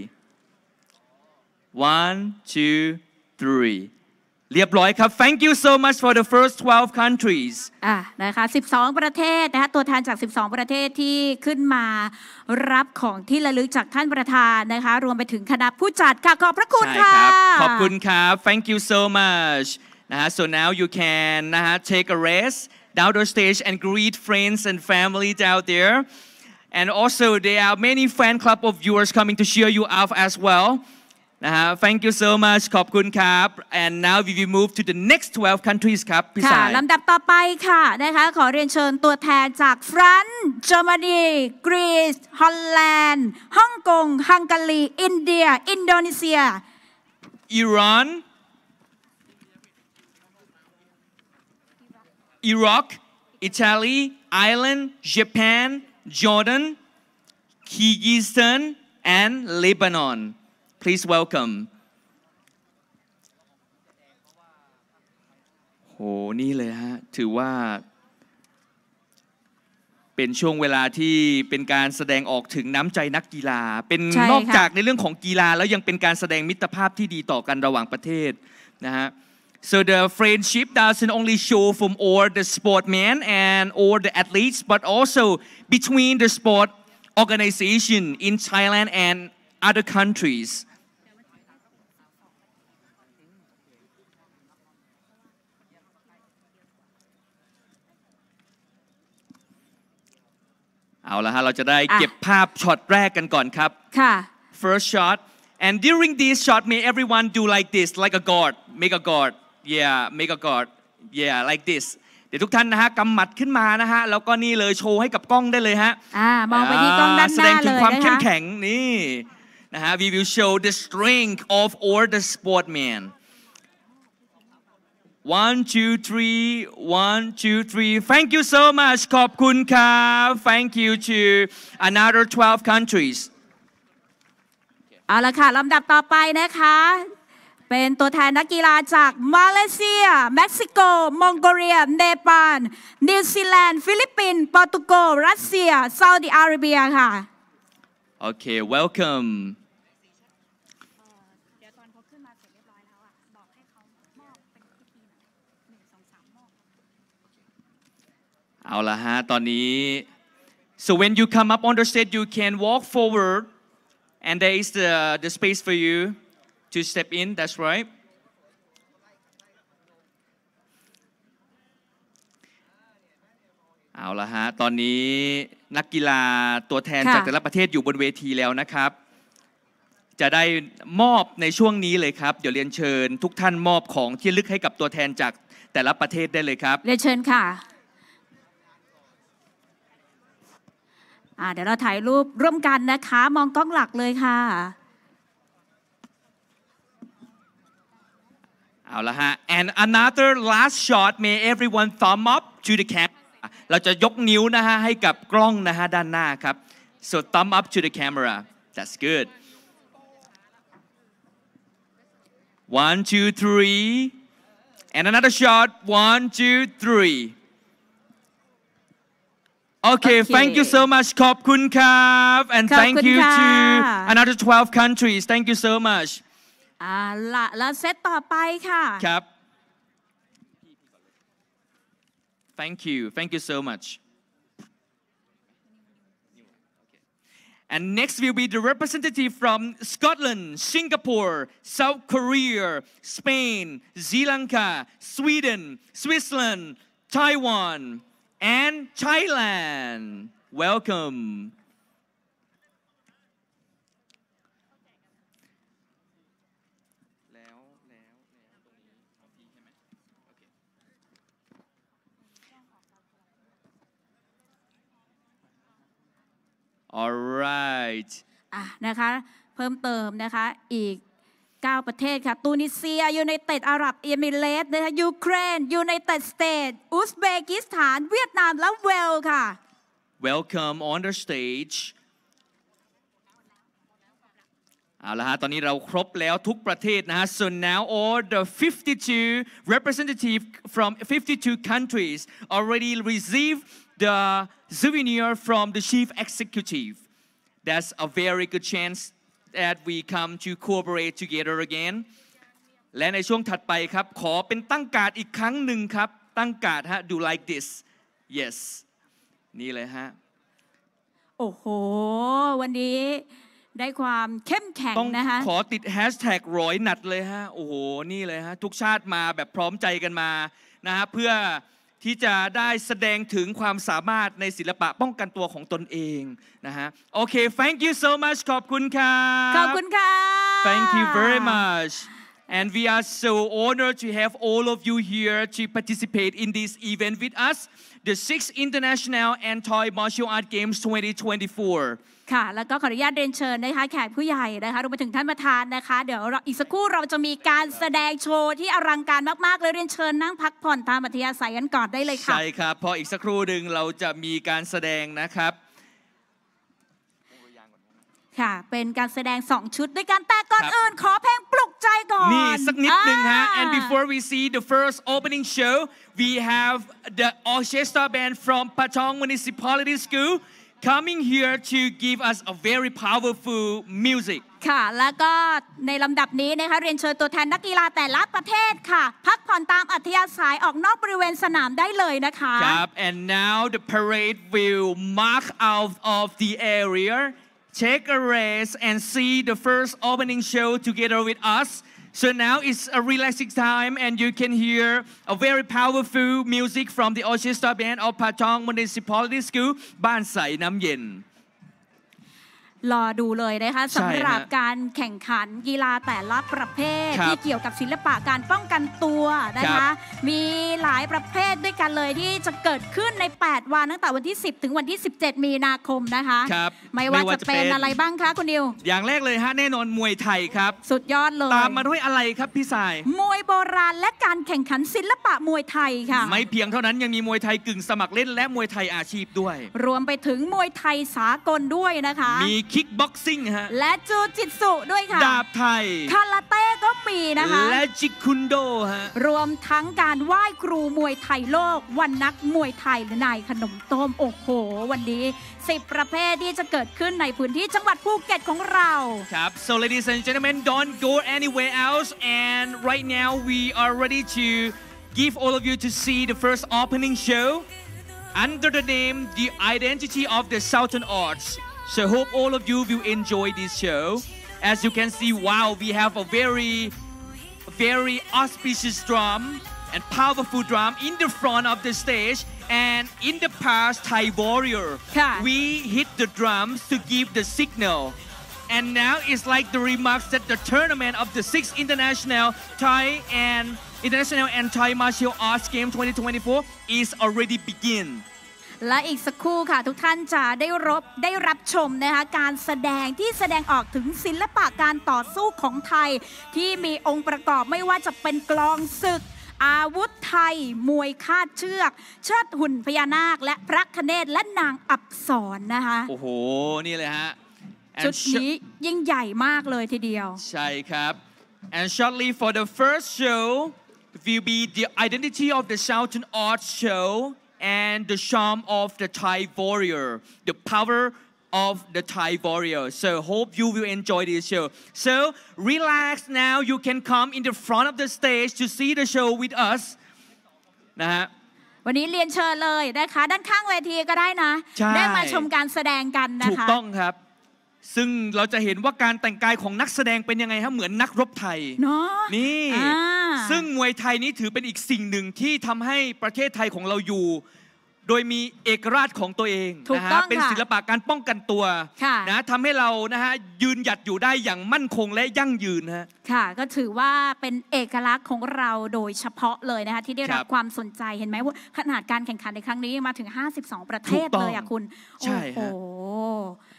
เรียบร้อยครับ Thank you so much for the first 12 countries นะคะ12ประเทศนะคะตัวแทนจาก12ประเทศที่ขึ้นมารับของที่ระลึกจากท่านประธานนะคะรวมไปถึงคณะผู้จัดค่ะขอบพระคุณค่ะขอบคุณครับ Thank you so much So now you can take a rest down the stage and greet friends and family out there. And also there are many fan club of yours coming to cheer you up as well. Thank you so much ขอบคุณครับ And now we will move to the next 12 countries ครับพี่สายลำดับต่อไปค่ะนะคะขอเรียนเชิญตัวแทนจากฝรั่งเยอรมนีกรีซฮอลแลนด์ฮ่องกงฮังการีอินเดียอินโดนีเซียอิหร่านIraq, Italy, Ireland, Japan, Jordan, Kyrgyzstan, and Lebanon. Please welcome. โหนี่เลยฮะถือว่าเป็นช่วงเวลาที่เป็นการแสดงออกถึงน้ำใจนักกีฬาเป็นนอกจากในเรื่องของกีฬาแล้วยังเป็นการแสดงมิตรภาพที่ดีต่อกันระหว่างประเทศนะฮะSo the friendship doesn't only show from all the sportmen and all the athletes, but also between the sport organization in Thailand and other countries. เอาละฮะเราจะได้เก็บภาพช็อตแรกกันก่อนครับ First shot, and during this shot, may everyone do like this, like a guard, make a guard.Yeah, make a guard. Yeah, like this. เดี๋ยวทุกท่านนะฮะกำหมัดขึ้นมานะฮะแล้วก็นี่เลยโชว์ให้กับกล้องได้เลยฮะมองไปที่กล้องด้านหน้าเลยนะคะแสดงถึงความเข้มแข็งนี่นะฮะ We will show the strength of all the sportmen. 1 2 3 1 2 3 Thank you so much ขอบคุณครับ Thank you to another 12 countries. เอาละค่ะลำดับต่อไปนะคะเป็นตัวแทนนักกีฬาจากมาเลเซียเม็กซิโกมองโกเลียเนปาลนิวซีแลนด์ฟิลิปปินส์โปรตุเกสรัสเซียซาอุดิอาระเบียค่ะโอเค welcome เดี๋ยวตอนเขาขึ้นมาเสร็จเรียบร้อยแล้วบอกให้เขามอบเป็นพิธี1 2 3มอบเอาละฮะตอนนี้ so when you come up on the stage you can walk forward and there is the space for you to step in that's right เอาละฮะตอนนี้นักกีฬาตัวแทนจากแต่ละประเทศอยู่บนเวทีแล้วนะครับจะได้มอบในช่วงนี้เลยครับเดี๋ยวเรียนเชิญทุกท่านมอบของที่ระลึกให้กับตัวแทนจากแต่ละประเทศได้เลยครับเรียนเชิญค่ะเดี๋ยวเราถ่ายรูปร่วมกันนะคะมองกล้องหลักเลยค่ะเอาละฮะ and another last shot may everyone thumb up to the camera เราจะยกนิ้วนะฮะให้กับกล้องนะฮะด้านหน้าครับ so thumb up to the camera that's good 1 2 3 and another shot 1 2 3 Okay, thank you so much ขอบคุณครับ and thank you to another 12 countries thank you so much ละแล้วเซตต่อไปค่ะครับ Thank you so much and next will be the representative from Scotland, Singapore, South Korea, Spain, Sri Lanka, Sweden, Switzerland, Taiwan and Thailand welcome alright นะคะเพิ่มเติมนะคะอีก9ประเทศค่ะตูนิเซียยูไนเต็ดอาหรับเอมิเรตส์นะคะยูเครนยูไนเต็ดสเตทอุซเบกิสถานเวียดนามและเวลค่ะ Welcome on the stage เอาละฮะตอนนี้เราครบแล้วทุกประเทศนะฮะ so now all the 52 representatives from 52 countries already received the souvenir from the chief executive that's a very good chance that we come to cooperate together again และในช่วงถัดไปครับขอเป็นตั้งการ์ดอีกครั้งหนึ่งครับตั้งการ์ดฮะ do like this yes นี่เลยฮะโอ้โหวันนี้ได้ความเข้มแข็งนะคะต้องขอติดแฮชแท็กร้อยหนัดเลยฮะโอ้โหนี่เลยฮะทุกชาติมาแบบพร้อมใจกันมานะฮะเพื่อที่จะได้แสดงถึงความสามารถในศิลปะป้องกันตัวของตนเองนะฮะโอเค thank you so much ขอบคุณครับขอบคุณค่ะ thank you very much and we are so honored to have all of you here to participate in this event with us the 6th International Anti-Martial Art Games 2024 ค่ะแล้วก็ขออนุญาตเรียนเชิญนะคะแขกผู้ใหญ่นะคะรวมไปถึงท่านประธานนะคะเดี๋ยวอีกสักครู่เราจะมีการแสดงโชว์ที่อลังการมากๆเลยเรียนเชิญนั่งพักผ่อนตามอัธยาศัยกันก่อนได้เลยค่ะใช่ครับพออีกสักครู่หนึ่งเราจะมีการแสดงนะครับค่ะเป็นการแสดง2ชุดด้วยกันแต่ก่อนอื่นขอเพลงปลุกใจก่อนนี่สักนิดหนึ่งฮะ and before we see the first opening show we have the orchestra band from Patong Municipality School coming here to give us a very powerful music ค่ะแล้วก็ในลำดับนี้นะคะเรียนเชิญตัวแทนนักกีฬาแต่ละประเทศค่ะพักผ่อนตามอัธยาศัยออกนอกบริเวณสนามได้เลยนะคะครับ and now the parade will mark out of the area take a rest and see the first opening show together with us so now it's a relaxing time and you can hear a very powerful music from the orchestra band of Patong Municipality School บ้านใสน้ำเย็นรอดูเลยนะคะสำหรับการแข่งขันกีฬาแต่ละประเภทที่เกี่ยวกับศิลปะการป้องกันตัวนะคะมีหลายประเภทด้วยกันเลยที่จะเกิดขึ้นใน8วันตั้งแต่วันที่10ถึงวันที่17มีนาคมนะคะไม่ว่าจะเป็นอะไรบ้างคะคุณนิวอย่างแรกเลยฮะแน่นอนมวยไทยครับสุดยอดเลยตามมาด้วยอะไรครับพี่สายมวยโบราณและการแข่งขันศิลปะมวยไทยค่ะไม่เพียงเท่านั้นยังมีมวยไทยกึ่งสมัครเล่นและมวยไทยอาชีพด้วยรวมไปถึงมวยไทยสากลด้วยนะคะมีคิกบ็อกซิ่งฮะและจูจิตสุด้วยค่ะดาบไทยคาราเต้ก็มีนะคะและจิคุนโดฮะรวมทั้งการไหว้ครูมวยไทยโลกวันนักมวยไทยและนายขนมต้มโอ้โหวันนี้10ประเภทที่จะเกิดขึ้นในพื้นที่จังหวัดภูเก็ตของเราครับ so ladies and gentlemen don't go anywhere else and right now we are ready to give all of you to see the first opening show under the name The Identity of the Southern Arts so hope all of you will enjoy this show as you can see wow we have a very auspicious drum and powerful drum in the front of the stage and in the past Thai warrior we hit the drums to give the signal and now it's like the remarks that the tournament of the 6th International Thai and International Anti-Martial Arts Game 2024 is already begin และอีกสักครู่ค่ะทุกท่านจะได้รับชมนะคะการแสดงที่แสดงออกถึงศิลปะการต่อสู้ของไทยที่มีองค์ประกอบไม่ว่าจะเป็นกลองศึกอาวุธไทยมวยคาดเชือกเชิดหุ่นพญานาคและพระคเนศและนางอัปสรนะคะโอ้โหนี่เลยฮะชุดนี้ยิ่งใหญ่มากเลยทีเดียวใช่ครับ and shortly for the first show will be the identity of the Southern Arts show and the charm of the Thai warrior the power of the Thai warrior so hope you will enjoy this show so relax now you can come in the front of the stage to see the show with us นะฮะวันนี้เรียนเชิญเลยนะคะด้านข้างเวทีก็ได้นะได้มาชมการแสดงกันนะคะถูกต้องครับซึ่งเราจะเห็นว่าการแต่งกายของนักแสดงเป็นยังไงฮะเหมือนนักรบไทยเนาะนี่ซึ่งมวยไทยนี้ถือเป็นอีกสิ่งหนึ่งที่ทำให้ประเทศไทยของเราอยู่โดยมีเอกราชของตัวเองนะฮะเป็นศิลปะการป้องกันตัวนะทำให้เรานะฮะยืนหยัดอยู่ได้อย่างมั่นคงและยั่งยืนฮะค่ะก็ถือว่าเป็นเอกลักษณ์ของเราโดยเฉพาะเลยนะคะที่ได้รับความสนใจเห็นไหมว่าขนาดการแข่งขันในครั้งนี้มาถึง52ประเทศเลยอ่ะคุณใช่โอ้โห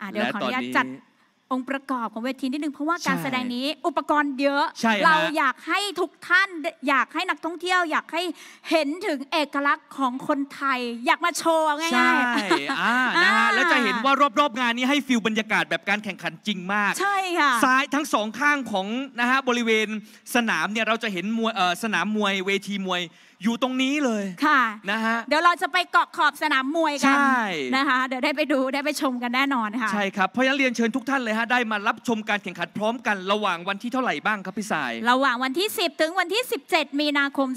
เดี๋ยวขออนุญาตจัดองค์ประกอบของเวทีนิดนึงเพราะว่าการแสดงนี้อุปกรณ์เยอะเราอยากให้ทุกท่านอยากให้นักท่องเที่ยวอยากให้เห็นถึงเอกลักษณ์ของคนไทยอยากมาโชว์ง่ายๆใช่นะฮะแล้วจะเห็นว่ารอบๆงานนี้ให้ฟีลบรรยากาศแบบการแข่งขันจริงมากใช่ค่ะซ้ายทั้งสองข้างของนะฮะบริเวณสนามเนี่ยเราจะเห็นสนามมวยเวทีมวยอยู่ตรงนี้เลยค่ะนะฮะเดี๋ยวเราจะไปเกาะขอบสนามมวยกันนะคะเดี๋ยวได้ไปดูได้ไปชมกันแน่นอนค่ะใช่ครับเพราะฉะนั้นเรียนเชิญทุกท่านเลยฮะได้มารับชมการแข่งขันพร้อมกันระหว่างวันที่เท่าไหร่บ้างครับพี่สายระหว่างวันที่10ถึงวันที่17มีนาคม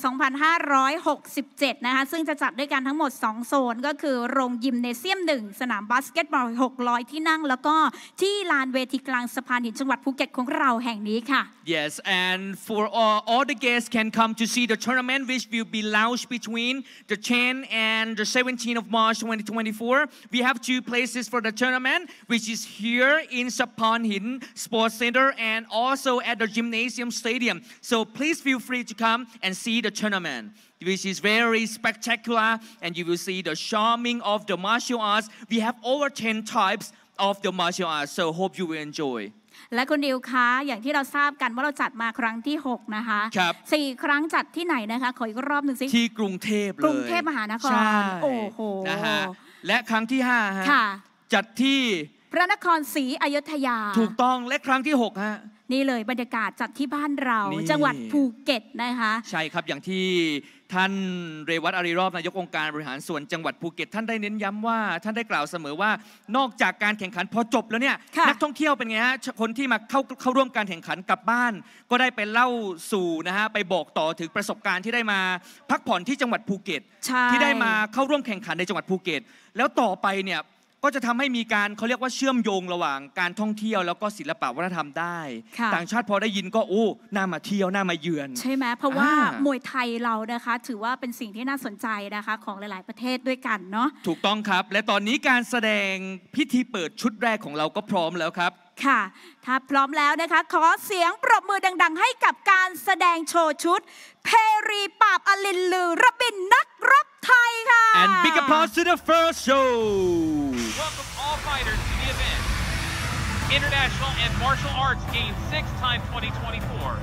2567นะคะซึ่งจะจัดด้วยกันทั้งหมด2โซนก็คือโรงยิมเนเซียม1สนามบาสเกตบอล600ที่นั่งแล้วก็ที่ลานเวทีกลางสะพานหินจังหวัดภูเก็ตของเราแห่งนี้ค่ะ Yes and for all the guests can come to see the tournament which will be launched between the 10th and the 17th of March 2024. We have two places for the tournament, which is here in Sapan Hin Sports Center and also at the Gymnasium Stadium. So please feel free to come and see the tournament, which is very spectacular, and you will see the charming of the martial arts. We have over 10 types of the martial arts, so hope you will enjoy. และคุณดิวคะอย่างที่เราทราบกันว่าเราจัดมาครั้งที่6นะคะ4ครั้งจัดที่ไหนนะคะขออีกรอบหนึ่งสิที่กรุงเทพเลยกรุงเทพมหานครโอ้โหนะฮะและครั้งที่5ฮะจัดที่พระนครศรีอยุธยาถูกต้องและครั้งที่6ฮะนี่เลยบรรยากาศจัดที่บ้านเราจังหวัดภูเก็ตนะคะใช่ครับอย่างที่ท่านเรวัตอารีรอบนายกองค์การบริหารส่วนจังหวัดภูเก็ตท่านได้เน้นย้ำว่าท่านได้กล่าวเสมอว่านอกจากการแข่งขันพอจบแล้วเนี่ยนักท่องเที่ยวเป็นไงฮะคนที่มาเข้าร่วมการแข่งขันกลับบ้านก็ได้ไปเล่าสู่นะฮะไปบอกต่อถึงประสบการณ์ที่ได้มาพักผ่อนที่จังหวัดภูเก็ตที่ได้มาเข้าร่วมแข่งขันในจังหวัดภูเก็ตแล้วต่อไปเนี่ยก็จะทำให้มีการเขาเรียกว่าเชื่อมโยงระหว่างการท่องเที่ยวแล้วก็ศิลปวัฒนธรรมได้ต่างชาติพอได้ยินก็โอ้น่ามาเที่ยวน่ามาเยือนใช่ไหมเพราะว่ามวยไทยเรานะคะถือว่าเป็นสิ่งที่น่าสนใจนะคะของหลายๆประเทศด้วยกันเนาะถูกต้องครับและตอนนี้การแสดงพิธีเปิดชุดแรกของเราก็พร้อมแล้วครับค่ะถ้าพร้อมแล้วนะคะขอเสียงปรบมือดังๆให้กับการแสดงโชว์ชุดเพรีปราบอลินลือระบินนักรบไทยค่ะ And big applause to the first show. Welcome all fighters to the event. International and Martial Arts Games 6x 2024.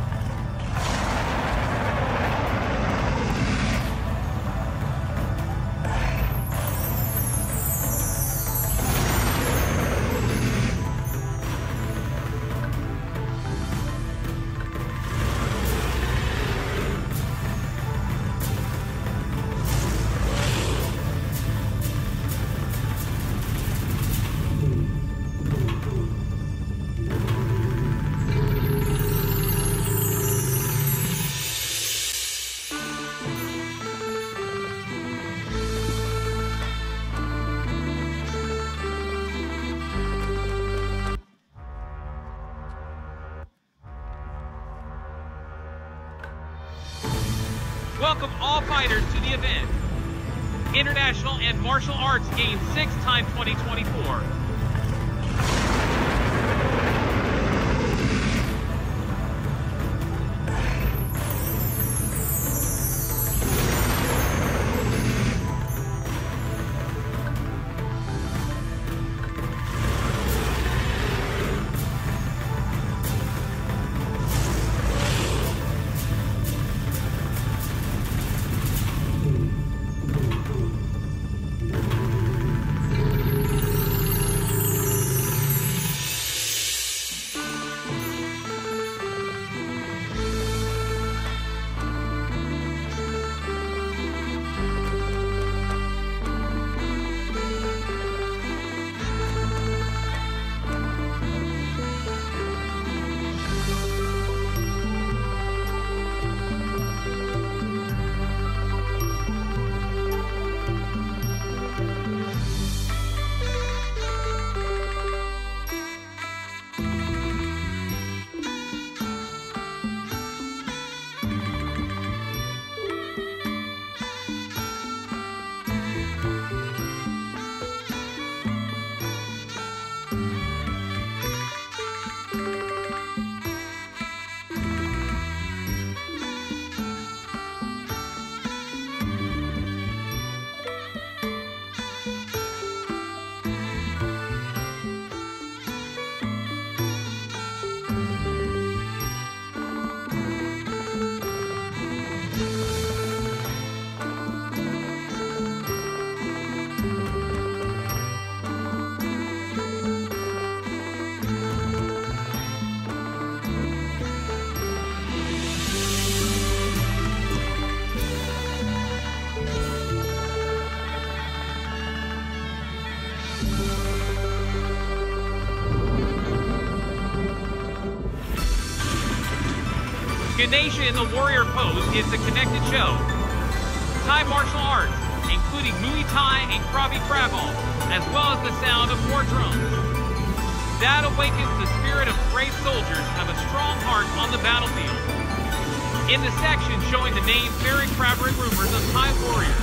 Welcome all fighters to the event. International and Martial Arts Games 6x 2024. Ganesha in the warrior pose is the connected show. Thai martial arts, including Muay Thai and Krabi Krabal, as well as the sound of war drums. That awakens the spirit of brave soldiers have a strong heart on the battlefield. In the section showing the name Fairy Crabber and rumors of Thai warriors.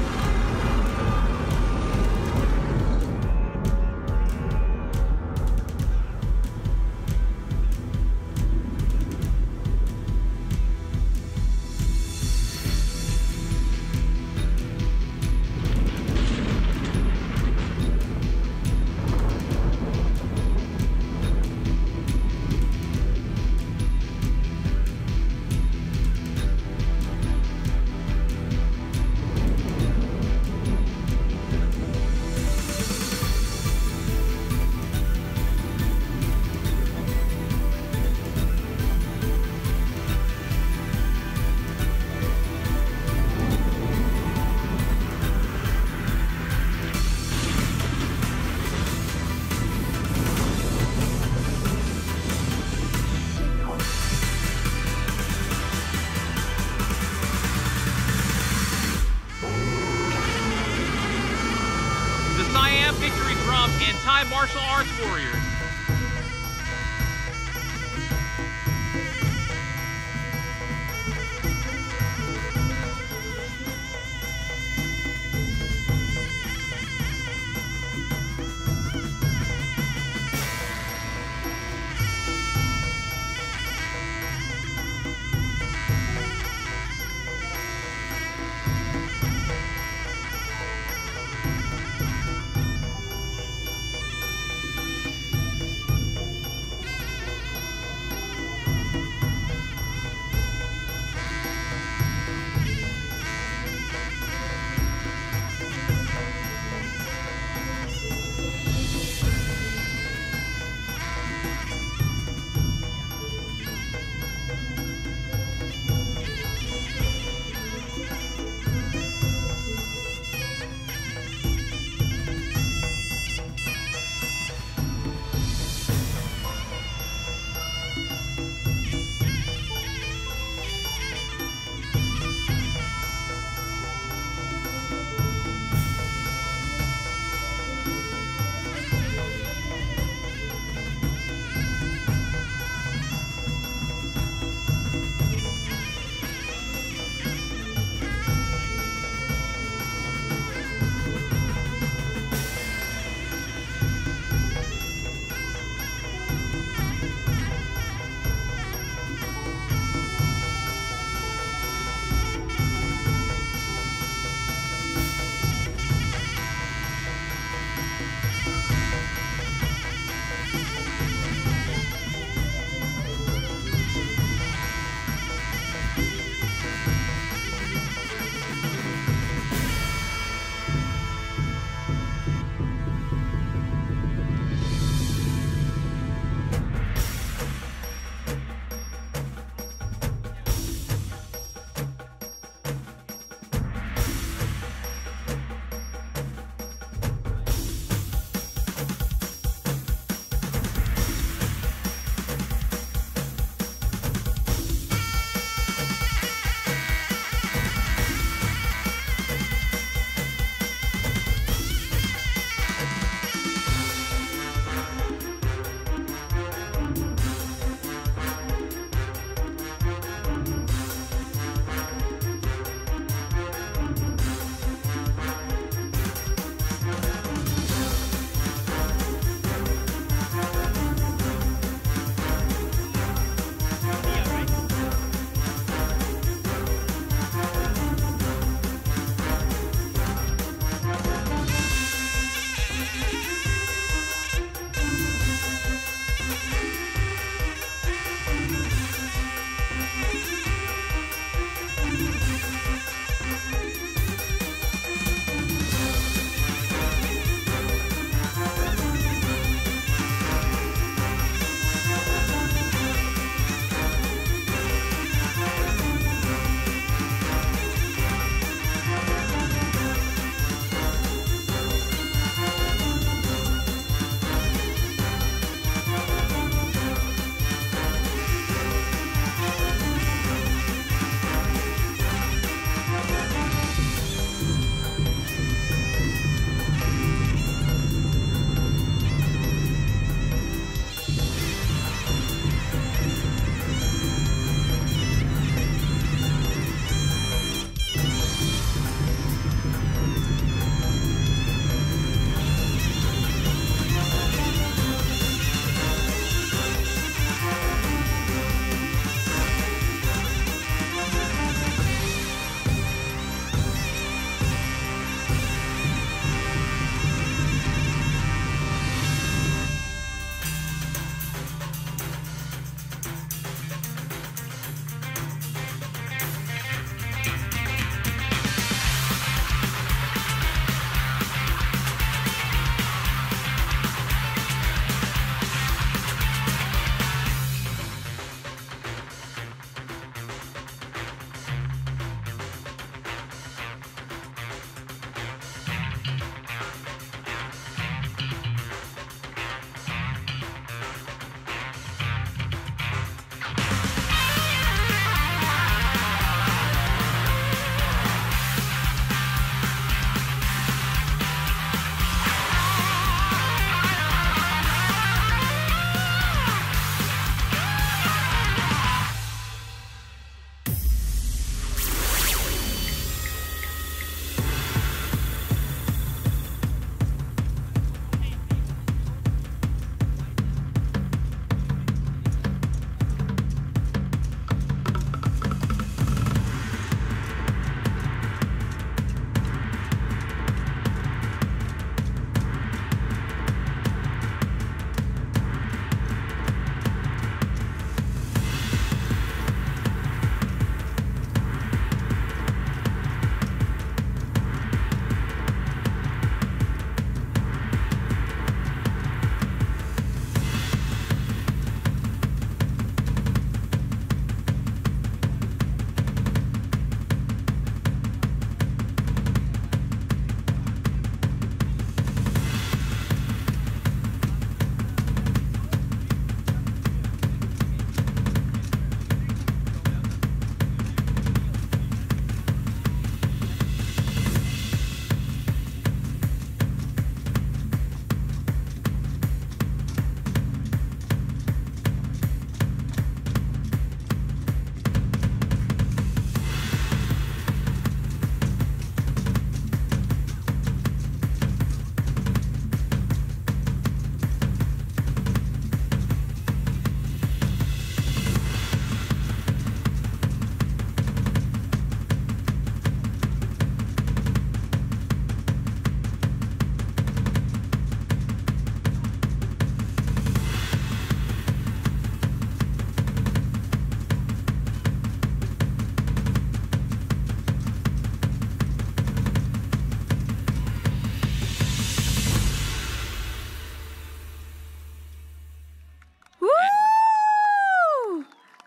Siam Victory Drum and Thai Martial Arts Warriors.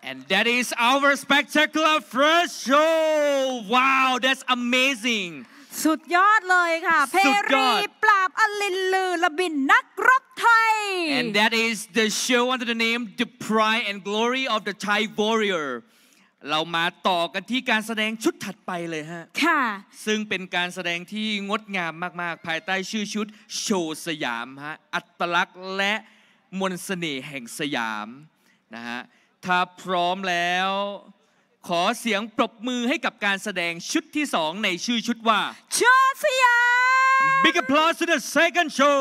And that is our spectacular first show. Wow, that's amazing. สุดยอดเลยค่ะเพสุดยรีอดปราบอลินลือระบินนักรบไทย And that is the show under the name The Pride and Glory of the Thai Warrior เรามาต่อกันที่การแสดงชุดถัดไปเลยฮะค่ะซึ่งเป็นการแสดงที่งดงามมากๆ ภายใต้ชื่อชุดโชว์สยามฮะอัตลักษณ์และมนต์เสน่ห์แห่งสยามนะฮะถ้าพร้อมแล้วขอเสียงปรบมือให้กับการแสดงชุดที่สองในชื่อชุดว่าโชว์สยาม Big applause to the second show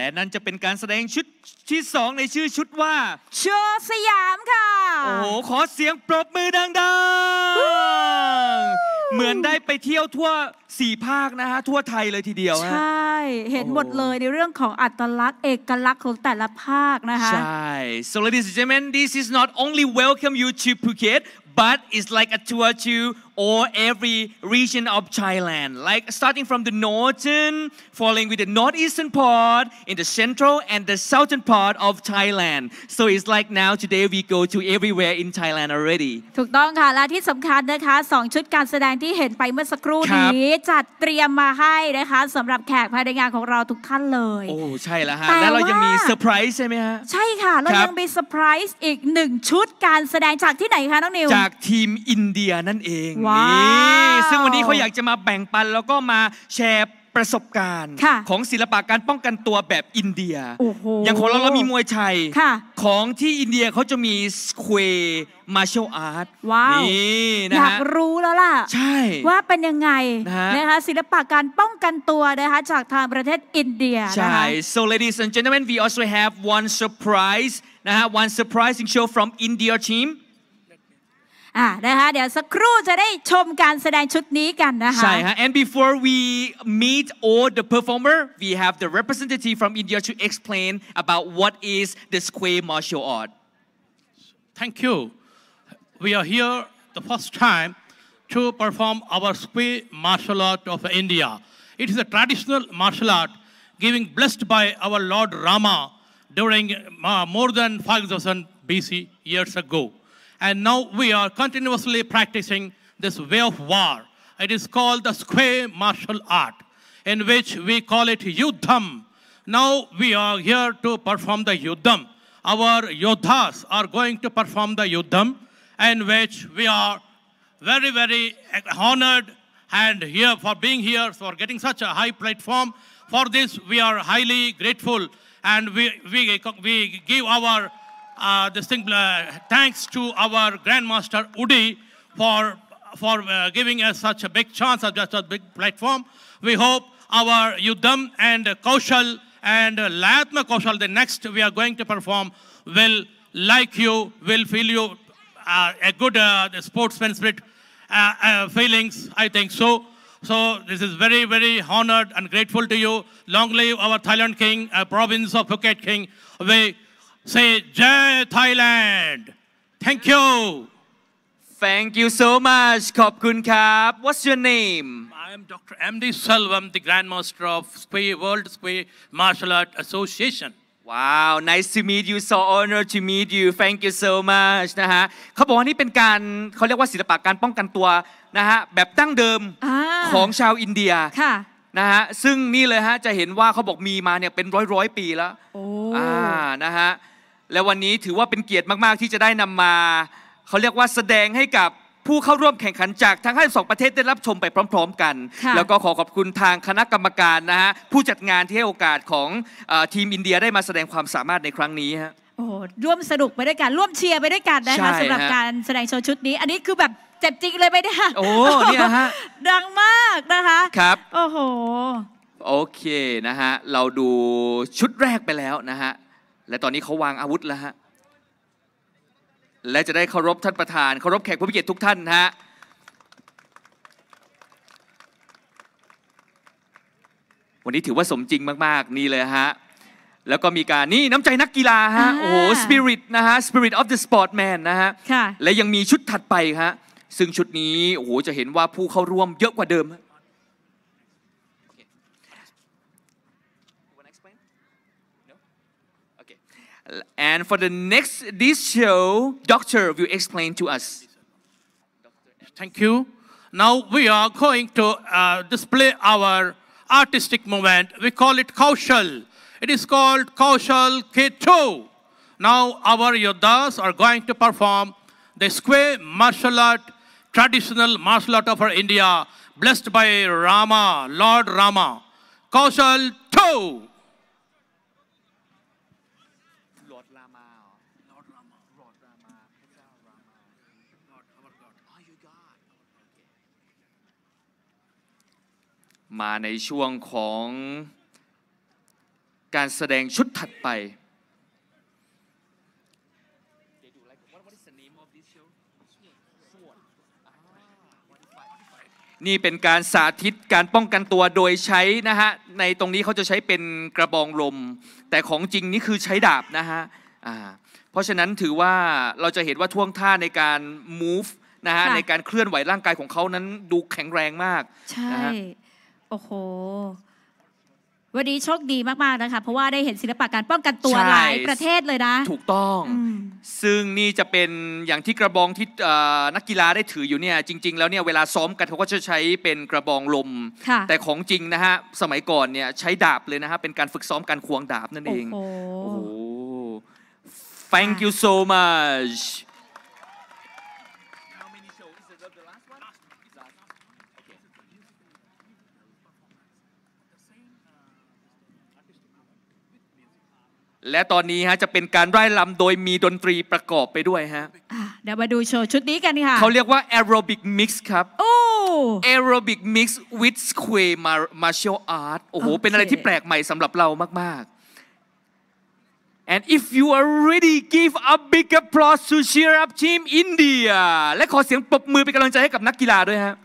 นั่นจะเป็นการแสดงชุดที่2ในชื่อชุดว่าโชว์สยามค่ะโอ้โหขอเสียงปรบมือดังๆเหมือนได้ไปเที่ยวทั่ว4 ภาคนะฮะทั่วไทยเลยทีเดียวใช่เห็นหมดเลยในเรื่องของอัตลักษณ์เอกลักษณ์ของแต่ละภาคนะคะใช่ so ladies and gentlemen this is not only welcome you to Phuket but it's like a tour to all every region of Thailand like starting from the northern following with the northeastern part in the central and the southern part of Thailand so it's like now today we go to everywhere in Thailand already ถูกต้องค่ะและที่สำคัญนะคะ2ชุดการแสดงที่เห็นไปเมื่อสักครู่นี้จัดเตรียมมาให้นะคะสำหรับแขกภายในงานของเราทุกท่านเลยโอ้ใช่แล้วฮะแล้วเรายังมีเซอร์ไพรส์ใช่ไหมฮะใช่ค่ะเรายังมีเซอร์ไพรส์อีก1ชุดการแสดงจากที่ไหนคะน้องนิวจากทีมอินเดียนั่นเองนี่ซึ่งวันนี้เขาอยากจะมาแบ่งปันแล้วก็มาแชร์ประสบการณ์ของศิลปะการป้องกันตัวแบบอินเดียอย่างของเรามีมวยไทยของที่อินเดียเขาจะมีสเควร์มาร์เชลอาร์ตนี่นะอยากรู้แล้วล่ะใช่ว่าเป็นยังไงนะคะศิลปะการป้องกันตัวนะคะจากทางประเทศอินเดียใช่ so ladies and gentlemen we also have one surprise นะฮะ one surprising show from India team นะคะเดี๋ยวสักครู่จะได้ชมการแสดงชุดนี้กันนะคะใช่ฮะ and before we meet all the performer we have the representative from India to explain about what is the square martial art thank you we are here the first time to perform our square martial art of India it is a traditional martial art given blessed by our Lord Rama during more than 5000 BC years ago and now we are continuously practicing this way of war. It is called the square martial art, in which we call it Yuddham. Now we are here to perform the Yuddham. Our Yodhas are going to perform the Yuddham, in which we are very, very honored and here for being here, for getting such a high platform. For this, we are highly grateful, and we give our thanks to our Grandmaster Udi for giving us such a big chance, such a big platform. We hope our Yuddham and Kaushal and Latma Kaushal, the next we are going to perform, will like you, will feel you a good sportsman spirit feelings, I think so. So this is very, very honored and grateful to you. Long live our Thailand King, province of Phuket King. We say Jai Thailand. Thank you. Thank you so much. ขอบคุณครับ What's your name? I am Dr. M.D. Selvam, the Grandmaster of World Square Martial Art Association. Wow, nice to meet you. So honored to meet you. Thank you so much นะฮะเขาบอกว่านี่เป็นการเขาเรียกว่าศิลปะการป้องกันตัวนะฮะแบบดั้งเดิมของชาวอินเดียนะฮะซึ่งนี่เลยฮะจะเห็นว่าเขาบอกมีมาเนี่ยเป็นร้อยปีแล้วนะฮะและวันนี้ถือว่าเป็นเกียรติมากๆที่จะได้นำมาเขาเรียกว่าแสดงให้กับผู้เข้าร่วมแข่งขันจากทั้ง52ประเทศได้รับชมไปพร้อมๆกันแล้วก็ขอขอบคุณทางคณะกรรมการนะฮะผู้จัดงานที่ให้โอกาสของทีมอินเดียได้มาแสดงความสามารถในครั้งนี้ฮะโอ้ร่วมสนุกไปด้วยกันร่วมเชียร์ไปด้วยกันนะคะสำหรับการแสดงโชว์ชุดนี้อันนี้คือแบบเจ็บจริงเลยไหมเนี่ยโอ้เนี่ยฮะดังมากนะคะครับโอ้โหโอเคนะฮะเราดูชุดแรกไปแล้วนะฮะและตอนนี้เขาวางอาวุธแล้วฮะและจะได้เคารพท่านประธานเคารพแขกผู้มีเกียรติทุกท่านฮะวันนี้ถือว่าสมจริงมากๆนี่เลยฮะแล้วก็มีการนี่น้ำใจนักกีฬาฮะโอ้โห spirit นะฮะ spirit of the sportman นะฮะและยังมีชุดถัดไปฮะซึ่งชุดนี้โอ้โหจะเห็นว่าผู้เข้าร่วมเยอะกว่าเดิมAnd for this show, Doctor will explain to us. Thank you. Now we are going to display our artistic movement. We call it Kaushal. It is called Kaushal K2. Now our Yodhas are going to perform the square martial art, traditional martial art of our India, blessed by Rama, Lord Rama. Kaushal 2. มาในช่วงของการแสดงชุดถัดไปนี่เป็นการสาธิตการป้องกันตัวโดยใช้นะฮะในตรงนี้เขาจะใช้เป็นกระบองลมแต่ของจริงนี่คือใช้ดาบนะฮะเพราะฉะนั้นถือว่าเราจะเห็นว่าท่วงท่าในการ move นะฮะในการเคลื่อนไหวร่างกายของเขานั้นดูแข็งแรงมากใช่โอ้โหวันนี้โชคดีมากๆนะคะเพราะว่าได้เห็นศิลปะการป้องกันตัวหลายประเทศเลยนะถูกต้องซึ่งนี่จะเป็นอย่างที่กระบองที่นักกีฬาได้ถืออยู่เนี่ยจริงๆแล้วเนี่ยเวลาซ้อมกันเขาก็จะใช้เป็นกระบองลมแต่ของจริงนะฮะสมัยก่อนเนี่ยใช้ดาบเลยนะฮะเป็นการฝึกซ้อมการควงดาบนั่นเองโอ้โห Thank you so muchและตอนนี้ฮะจะเป็นการร่ายรำโดยมีดนตรีประกอบไปด้วยฮะเดี๋ยวมาดูโชว์ชุดนี้กันค่ะเขาเรียกว่า aerobic mix ครับโอ้ aerobic mix with square martial art โอ้โหเป็นอะไรที่แปลกใหม่สำหรับเรามากๆ and if you are ready give a big applause to cheer up team India และขอเสียงปรบมือเป็นกำลังใจให้กับนักกีฬาด้วยฮะ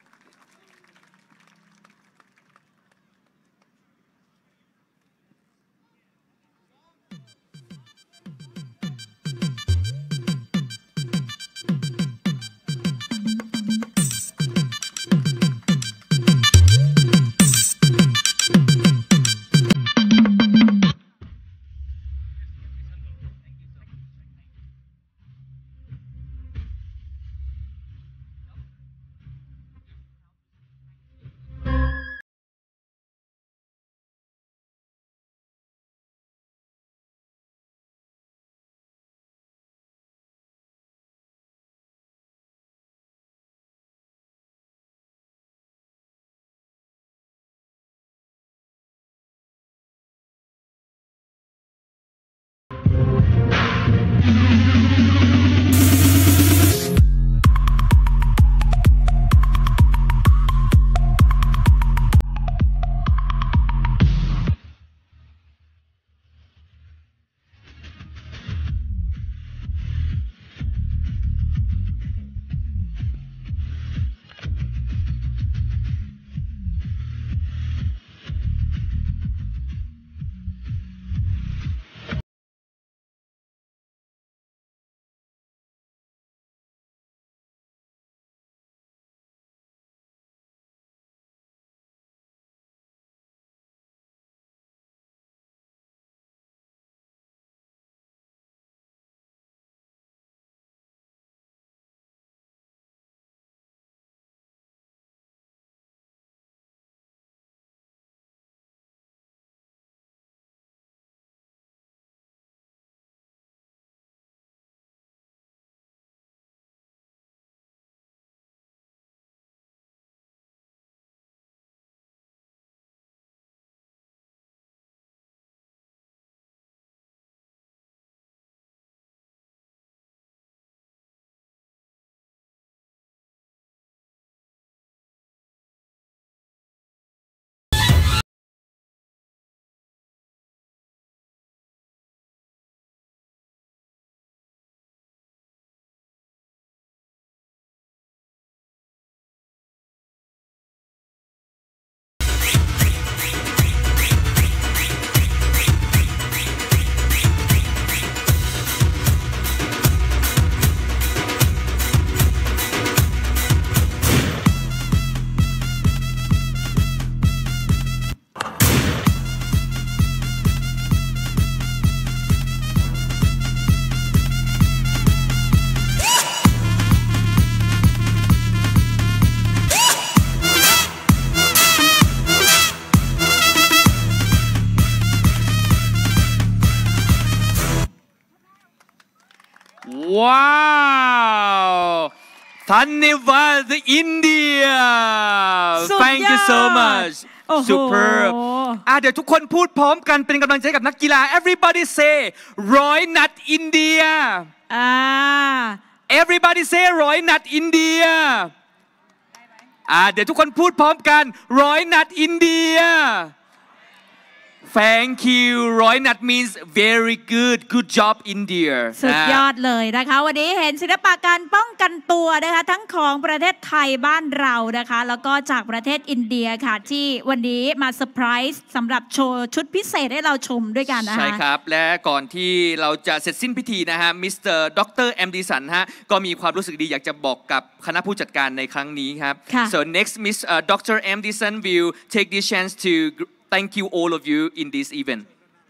ว้าวธัญวาส India Thank you so much Superb เดี๋ยวทุกคนพูดพร้อมกันเป็นกำลังใจกับนักกีฬา Everybody say ร้อยนัดอินเดียEverybody say ร้อยนัดอินเดียเดี๋ยวทุกคนพูดพร้อมกันร้อยนัดอินเดีย Thank you Roy Nat means very good job India สุดยอดเลยนะคะวันนี้เห็นศิลปะการป้องกันตัวนะคะทั้งของประเทศไทยบ้านเรานะคะแล้วก็จากประเทศอินเดียค่ะที่วันนี้มาเซอร์ไพรส์สำหรับโชว์ชุดพิเศษให้เราชมด้วยกันนะคะใช่ครับและก่อนที่เราจะเสร็จสิ้นพิธีนะฮะมิสเตอร์ดรแอมดิสันฮะก็มีความรู้สึกดีอยากจะบอกกับคณะผู้จัดการในครั้งนี้ครับ so next Miss Dr. Amdison will take this chance to thank you all of you in this event.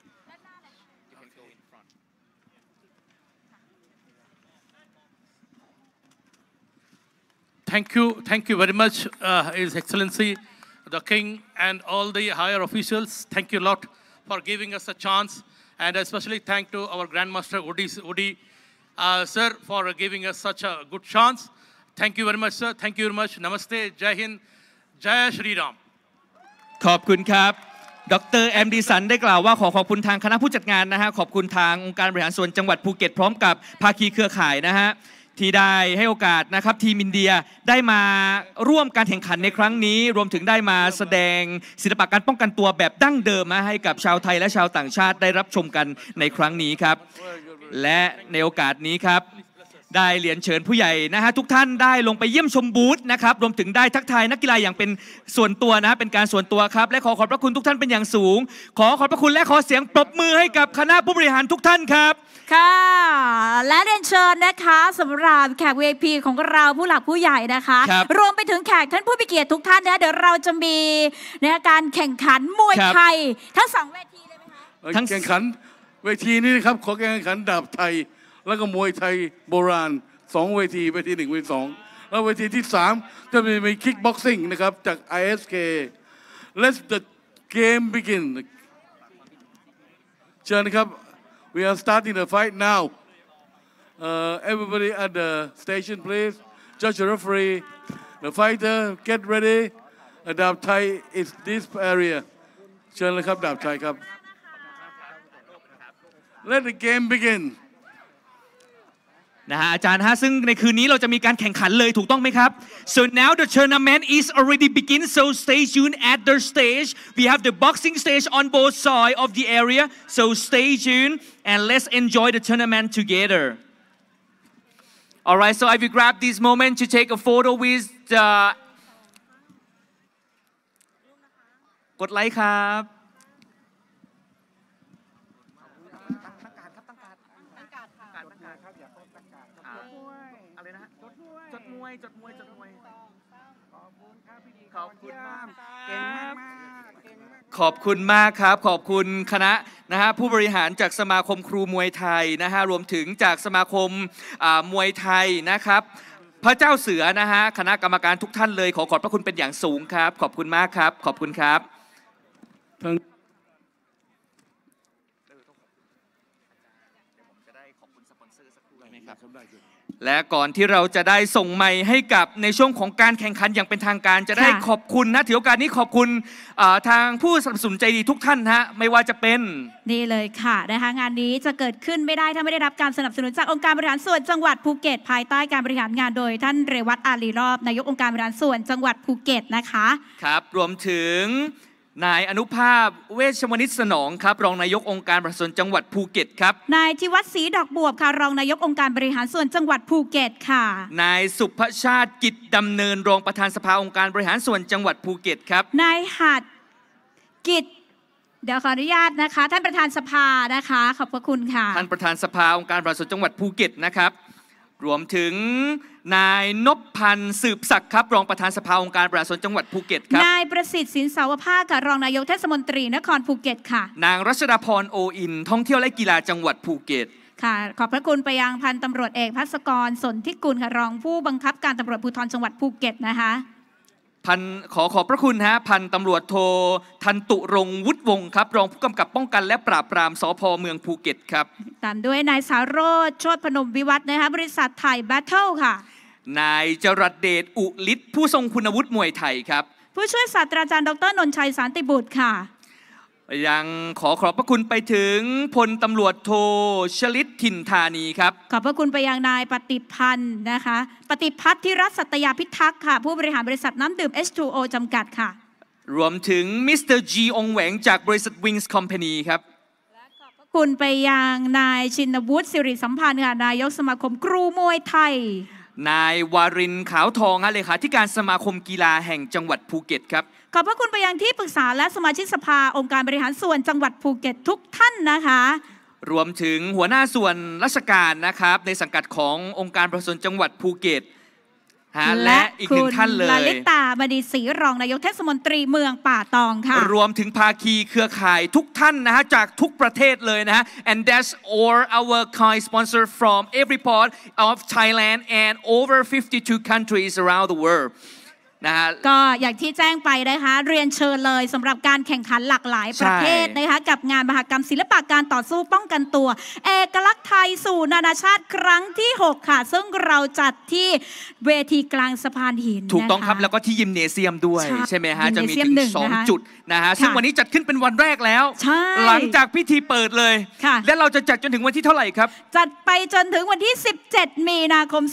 Thank you very much, His Excellency, the King, and all the higher officials. Thank you a lot for giving us a chance, and especially thank to our Grandmaster Woody, sir, for giving us such a good chance. Thank you very much, sir. Thank you very much. Namaste, Jai Hind, Jai Shri Ram. ขอบคุณครับดรแอมดิสันได้กล่าวว่าขอบคุณทางคณะผู้จัดงานนะฮะขอบคุณทางองค์การบริหารส่วนจังหวัดภูเก็ตพร้อมกับภาคีเครือข่ายนะฮะที่ได้ให้โอกาสนะครับทีมอินเดียได้มาร่วมการแข่งขันในครั้งนี้รวมถึงได้มาแสดงศิลปะการป้องกันตัวแบบดั้งเดิมมาให้กับชาวไทยและชาวต่างชาติได้รับชมกันในครั้งนี้ครับและในโอกาสนี้ครับได้เรียนเชิญผู้ใหญ่นะฮะทุกท่านได้ลงไปเยี่ยมชมบูธนะครับรวมถึงได้ทักทายนักกีฬาอย่างเป็นส่วนตัวนะเป็นการส่วนตัวครับและขอขอบพระคุณทุกท่านเป็นอย่างสูงขอขอบพระคุณและขอเสียงปรบมือให้กับคณะผู้บริหารทุกท่านครับค่ะและเรียนเชิญนะคะสำหรับแขก VIP ของเราผู้หลักผู้ใหญ่นะคะรวมไปถึงแขกท่านผู้มีเกียรติทุกท่านนะเดี๋ยวเราจะมีการแข่งขันมวยไทยทั้ง2เวทีเลยไหมคะทั้งแข่งขันเวทีนี้นะครับขอแข่งขันดาบไทยแล้วก็มวยไทยโบราณ2เวที1 เวที2แล้วเวทีที่3จะมีคิกบ็อกซิ่งนะครับจาก ISK Let the game begin เชิญนะครับ We are starting the fight now everybody at the station please judge the referee the fighter get ready ดาบไทย is this area เชิญเลยครับดาบไทยครับ Let the game begin นะฮะอาจารย์ฮะซึ่งในคืนนี้เราจะมีการแข่งขันเลยถูกต้องไหมครับ so now the tournament is already begin so stay tuned at the stage we have the boxing stage on both sides of the area so stay tuned and let's enjoy the tournament together alright so I will grab this moment to take a photo with the กดไลค์ครับจดมวยขอบคุณครับขอบคุณมากครับขอบคุณคณะนะฮะผู้บริหารจากสมาคมครูมวยไทยนะฮะรวมถึงจากสมาคมมวยไทยนะครับพระเจ้าเสือนะฮะคณะกรรมการทุกท่านเลยขอบพระคุณเป็นอย่างสูงครับขอบคุณมากครับขอบคุณครับและก่อนที่เราจะได้ส่งไมค์ให้กับในช่วงของการแข่งขันอย่างเป็นทางการจะได้ขอบคุณนะถือโอกาสนี้ขอบคุณทางผู้สนับสนุนใจดีทุกท่านฮะไม่ว่าจะเป็นนี่เลยค่ะนะคะงานนี้จะเกิดขึ้นไม่ได้ถ้าไม่ได้รับการสนับสนุนจากองค์การบริหารส่วนจังหวัดภูเก็ตภายใต้การบริหารงานโดยท่านเรวัตอาลีรอบนายกองค์การบริหารส่วนจังหวัดภูเก็ตนะคะครับรวมถึงนายอนุภาพเวชวณิชสนองครับรองนายกองค์การบริหารส่วนจังหวัดภูเก็ตครับนายธิวัฒน์ศรีดอกบวบค่ะรองนายกองค์การบริหารส่วนจังหวัดภูเก็ตค่ะนายสุภชาติกิจดำเนินรองประธานสภาองค์การบริหารส่วนจังหวัดภูเก็ตครับนายหัดกิจเดี๋ยวขออนุญาตนะคะท่านประธานสภานะคะขอบพระคุณค่ะท่านประธานสภาองค์การบริหารส่วนจังหวัดภูเก็ตนะครับรวมถึงนายนพพันธ์สืบศักดิ์ครับรองประธานสภาองค์การบริหารส่วนจังหวัดภูเก็ตครับนายประสิทธิ์สินสาวภาคค่ะรองนายกเทศมนตรีนครภูเก็ตค่ะนางรัชดาพรโออินท่องเที่ยวและกีฬาจังหวัดภูเก็ตค่ะขอบพระคุณไปยังพันตำรวจเอกภัสกรสนธิกุลค่ะรองผู้บังคับการตำรวจภูธรจังหวัดภูเก็ตนะคะขอบพระคุณฮะพันตำรวจโททันตุรงค์วุฒิวงศ์ครับรองผู้กำกับป้องกันและปราบปรามสภ.เมืองภูเก็ตครับตามด้วยนายสารโรจน์โชติพนมวิวัฒน์นะคะบริษัทไทยแบทเทิลค่ะนายจรัสเดชอุฤทธิ์ผู้ทรงคุณวุฒิมวยไทยครับผู้ช่วยศาสตราจารย์ดร.นนท์ชัยสันติบุตรค่ะยังขอบพระคุณไปถึงพลตำรวจโทชลิตถิ่นธานีครับขอบพระคุณไปยังนายปฏิพันธ์นะคะปฏิพัฒน์ธิรัตน์สัตยาพิทักษ์ค่ะผู้บริหารบริษัทน้ำดื่ม H2O จำกัดค่ะรวมถึงมิสเตอร์จีองแหวงจากบริษัท Wings Company ครับคุณไปยังนายชินวุฒิสิริสัมพันธ์ค่ะนายกสมาคมครูมวยไทยนายวารินขาวทองเลขาธิการสมาคมกีฬาแห่งจังหวัดภูเก็ตครับขอบพระคุณไปยังที่ปรึกษาและสมาชิกสภาองค์การบริหารส่วนจังหวัดภูเก็ตทุกท่านนะคะรวมถึงหัวหน้าส่วนราชการนะครับในสังกัดขององค์การบริหารส่วนจังหวัดภูเก็ตและอีกหนึ่งท่านเลยลลิตาบดีศรีรองนายกเทศมนตรีเมืองป่าตองค่ะรวมถึงภาคีเครือข่ายทุกท่านนะฮะจากทุกประเทศเลยนะฮะ and that's all our kind sponsor from every part of Thailand and over 52 countries around the world ก็อย่างที่แจ้งไปนะคะเรียนเชิญเลยสำหรับการแข่งขันหลากหลายประเภทนะคะกับงานมหกรรมศิลปะการต่อสู้ป้องกันตัวเอกลักษณ์ไทยสู่นานาชาติครั้งที่6ค่ะซึ่งเราจัดที่เวทีกลางสะพานหินถูกต้องครับแล้วก็ที่ยิมเนเซียมด้วยใช่ไหมฮะจะมีถึง2 จุดนะฮะซึ่งวันนี้จัดขึ้นเป็นวันแรกแล้วหลังจากพิธีเปิดเลยและเราจะจัดจนถึงวันที่เท่าไหร่ครับจัดไปจนถึงวันที่17มีนาคม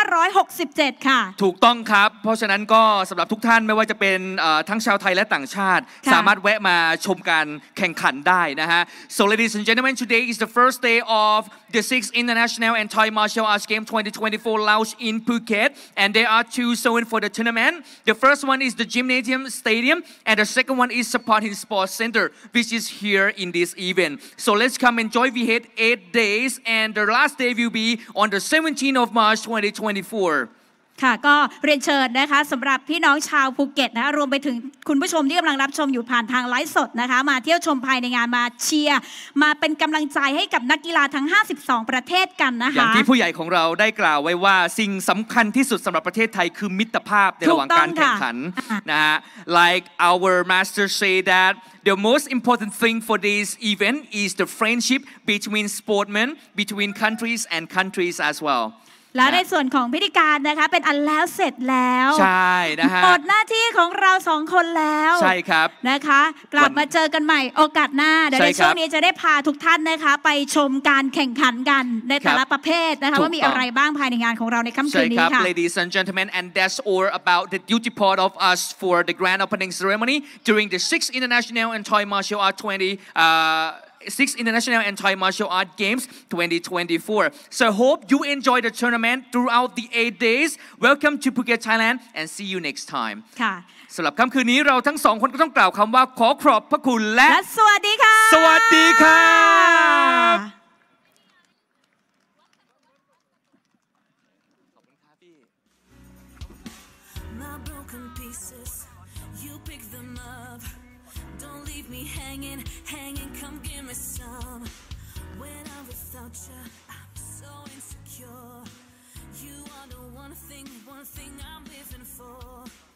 2567ค่ะถูกต้องครับเพราะฉะนั้นก็สำหรับทุกท่านไม่ว่าจะเป็นทั้งชาวไทยและต่างชาติสามารถแวะมาชมการแข่งขันได้นะฮะ So ladies and gentlemen today is the first day of the 6th International and Thai Martial Arts Game 2024 launched in Phuket and there are 2 zones for the tournament. The first one is the Gymnasium Stadium and the second one is Sapahin Sports Center which is here in this event. So let's come enjoy. We had 8 days and the last day will be on the 17th of March 2024 ค่ะก็เรียนเชิญนะคะสำหรับพี่น้องชาวภูเก็ตนะคะรวมไปถึงคุณผู้ชมที่กำลังรับชมอยู่ผ่านทางไลฟ์สดนะคะมาเที่ยวชมภายในงานมาเชียร์มาเป็นกำลังใจให้กับนักกีฬาทั้ง52ประเทศกันนะคะอย่างที่ผู้ใหญ่ของเราได้กล่าวไว้ว่าสิ่งสำคัญที่สุดสำหรับประเทศไทยคือมิตรภาพในระหว่างการแข่งขันนะฮะ Like our master say that the most important thing for this event is the friendship between sportsmen between countries and countries as well และในส่วนของพิธีการนะคะเป็นอันแล้วเสร็จแล้วใช่นะฮะหมดหน้าที่ของเรา2คนแล้วใช่ครับนะคะกลับมาเจอกันใหม่โอกาสหน้าเดี๋ยวในช่วงนี้จะได้พาทุกท่านนะคะไปชมการแข่งขันกันในแต่ละประเภทนะคะว่ามีอะไรบ้างภายในงานของเราในค่ำคืนนี้ค่ะ Ladies and gentlemen and that's all about the duty part of us for the grand opening ceremony during the 6th International and Thai Martial Arts 6th International and Thai Martial Arts Games 2024. So hope you enjoy the tournament throughout the 8 days. Welcome to Phuket, Thailand, and see you next time. ค่ะสำหรับค่ำคืนนี้เราทั้ง2คนก็ต้องกล่าวคำว่าขอขอบพระคุณและสวัสดีค่ะสวัสดีครับ Hanging, come give me some. When I'm without you, I'm so insecure. You are the one thing I'm living for.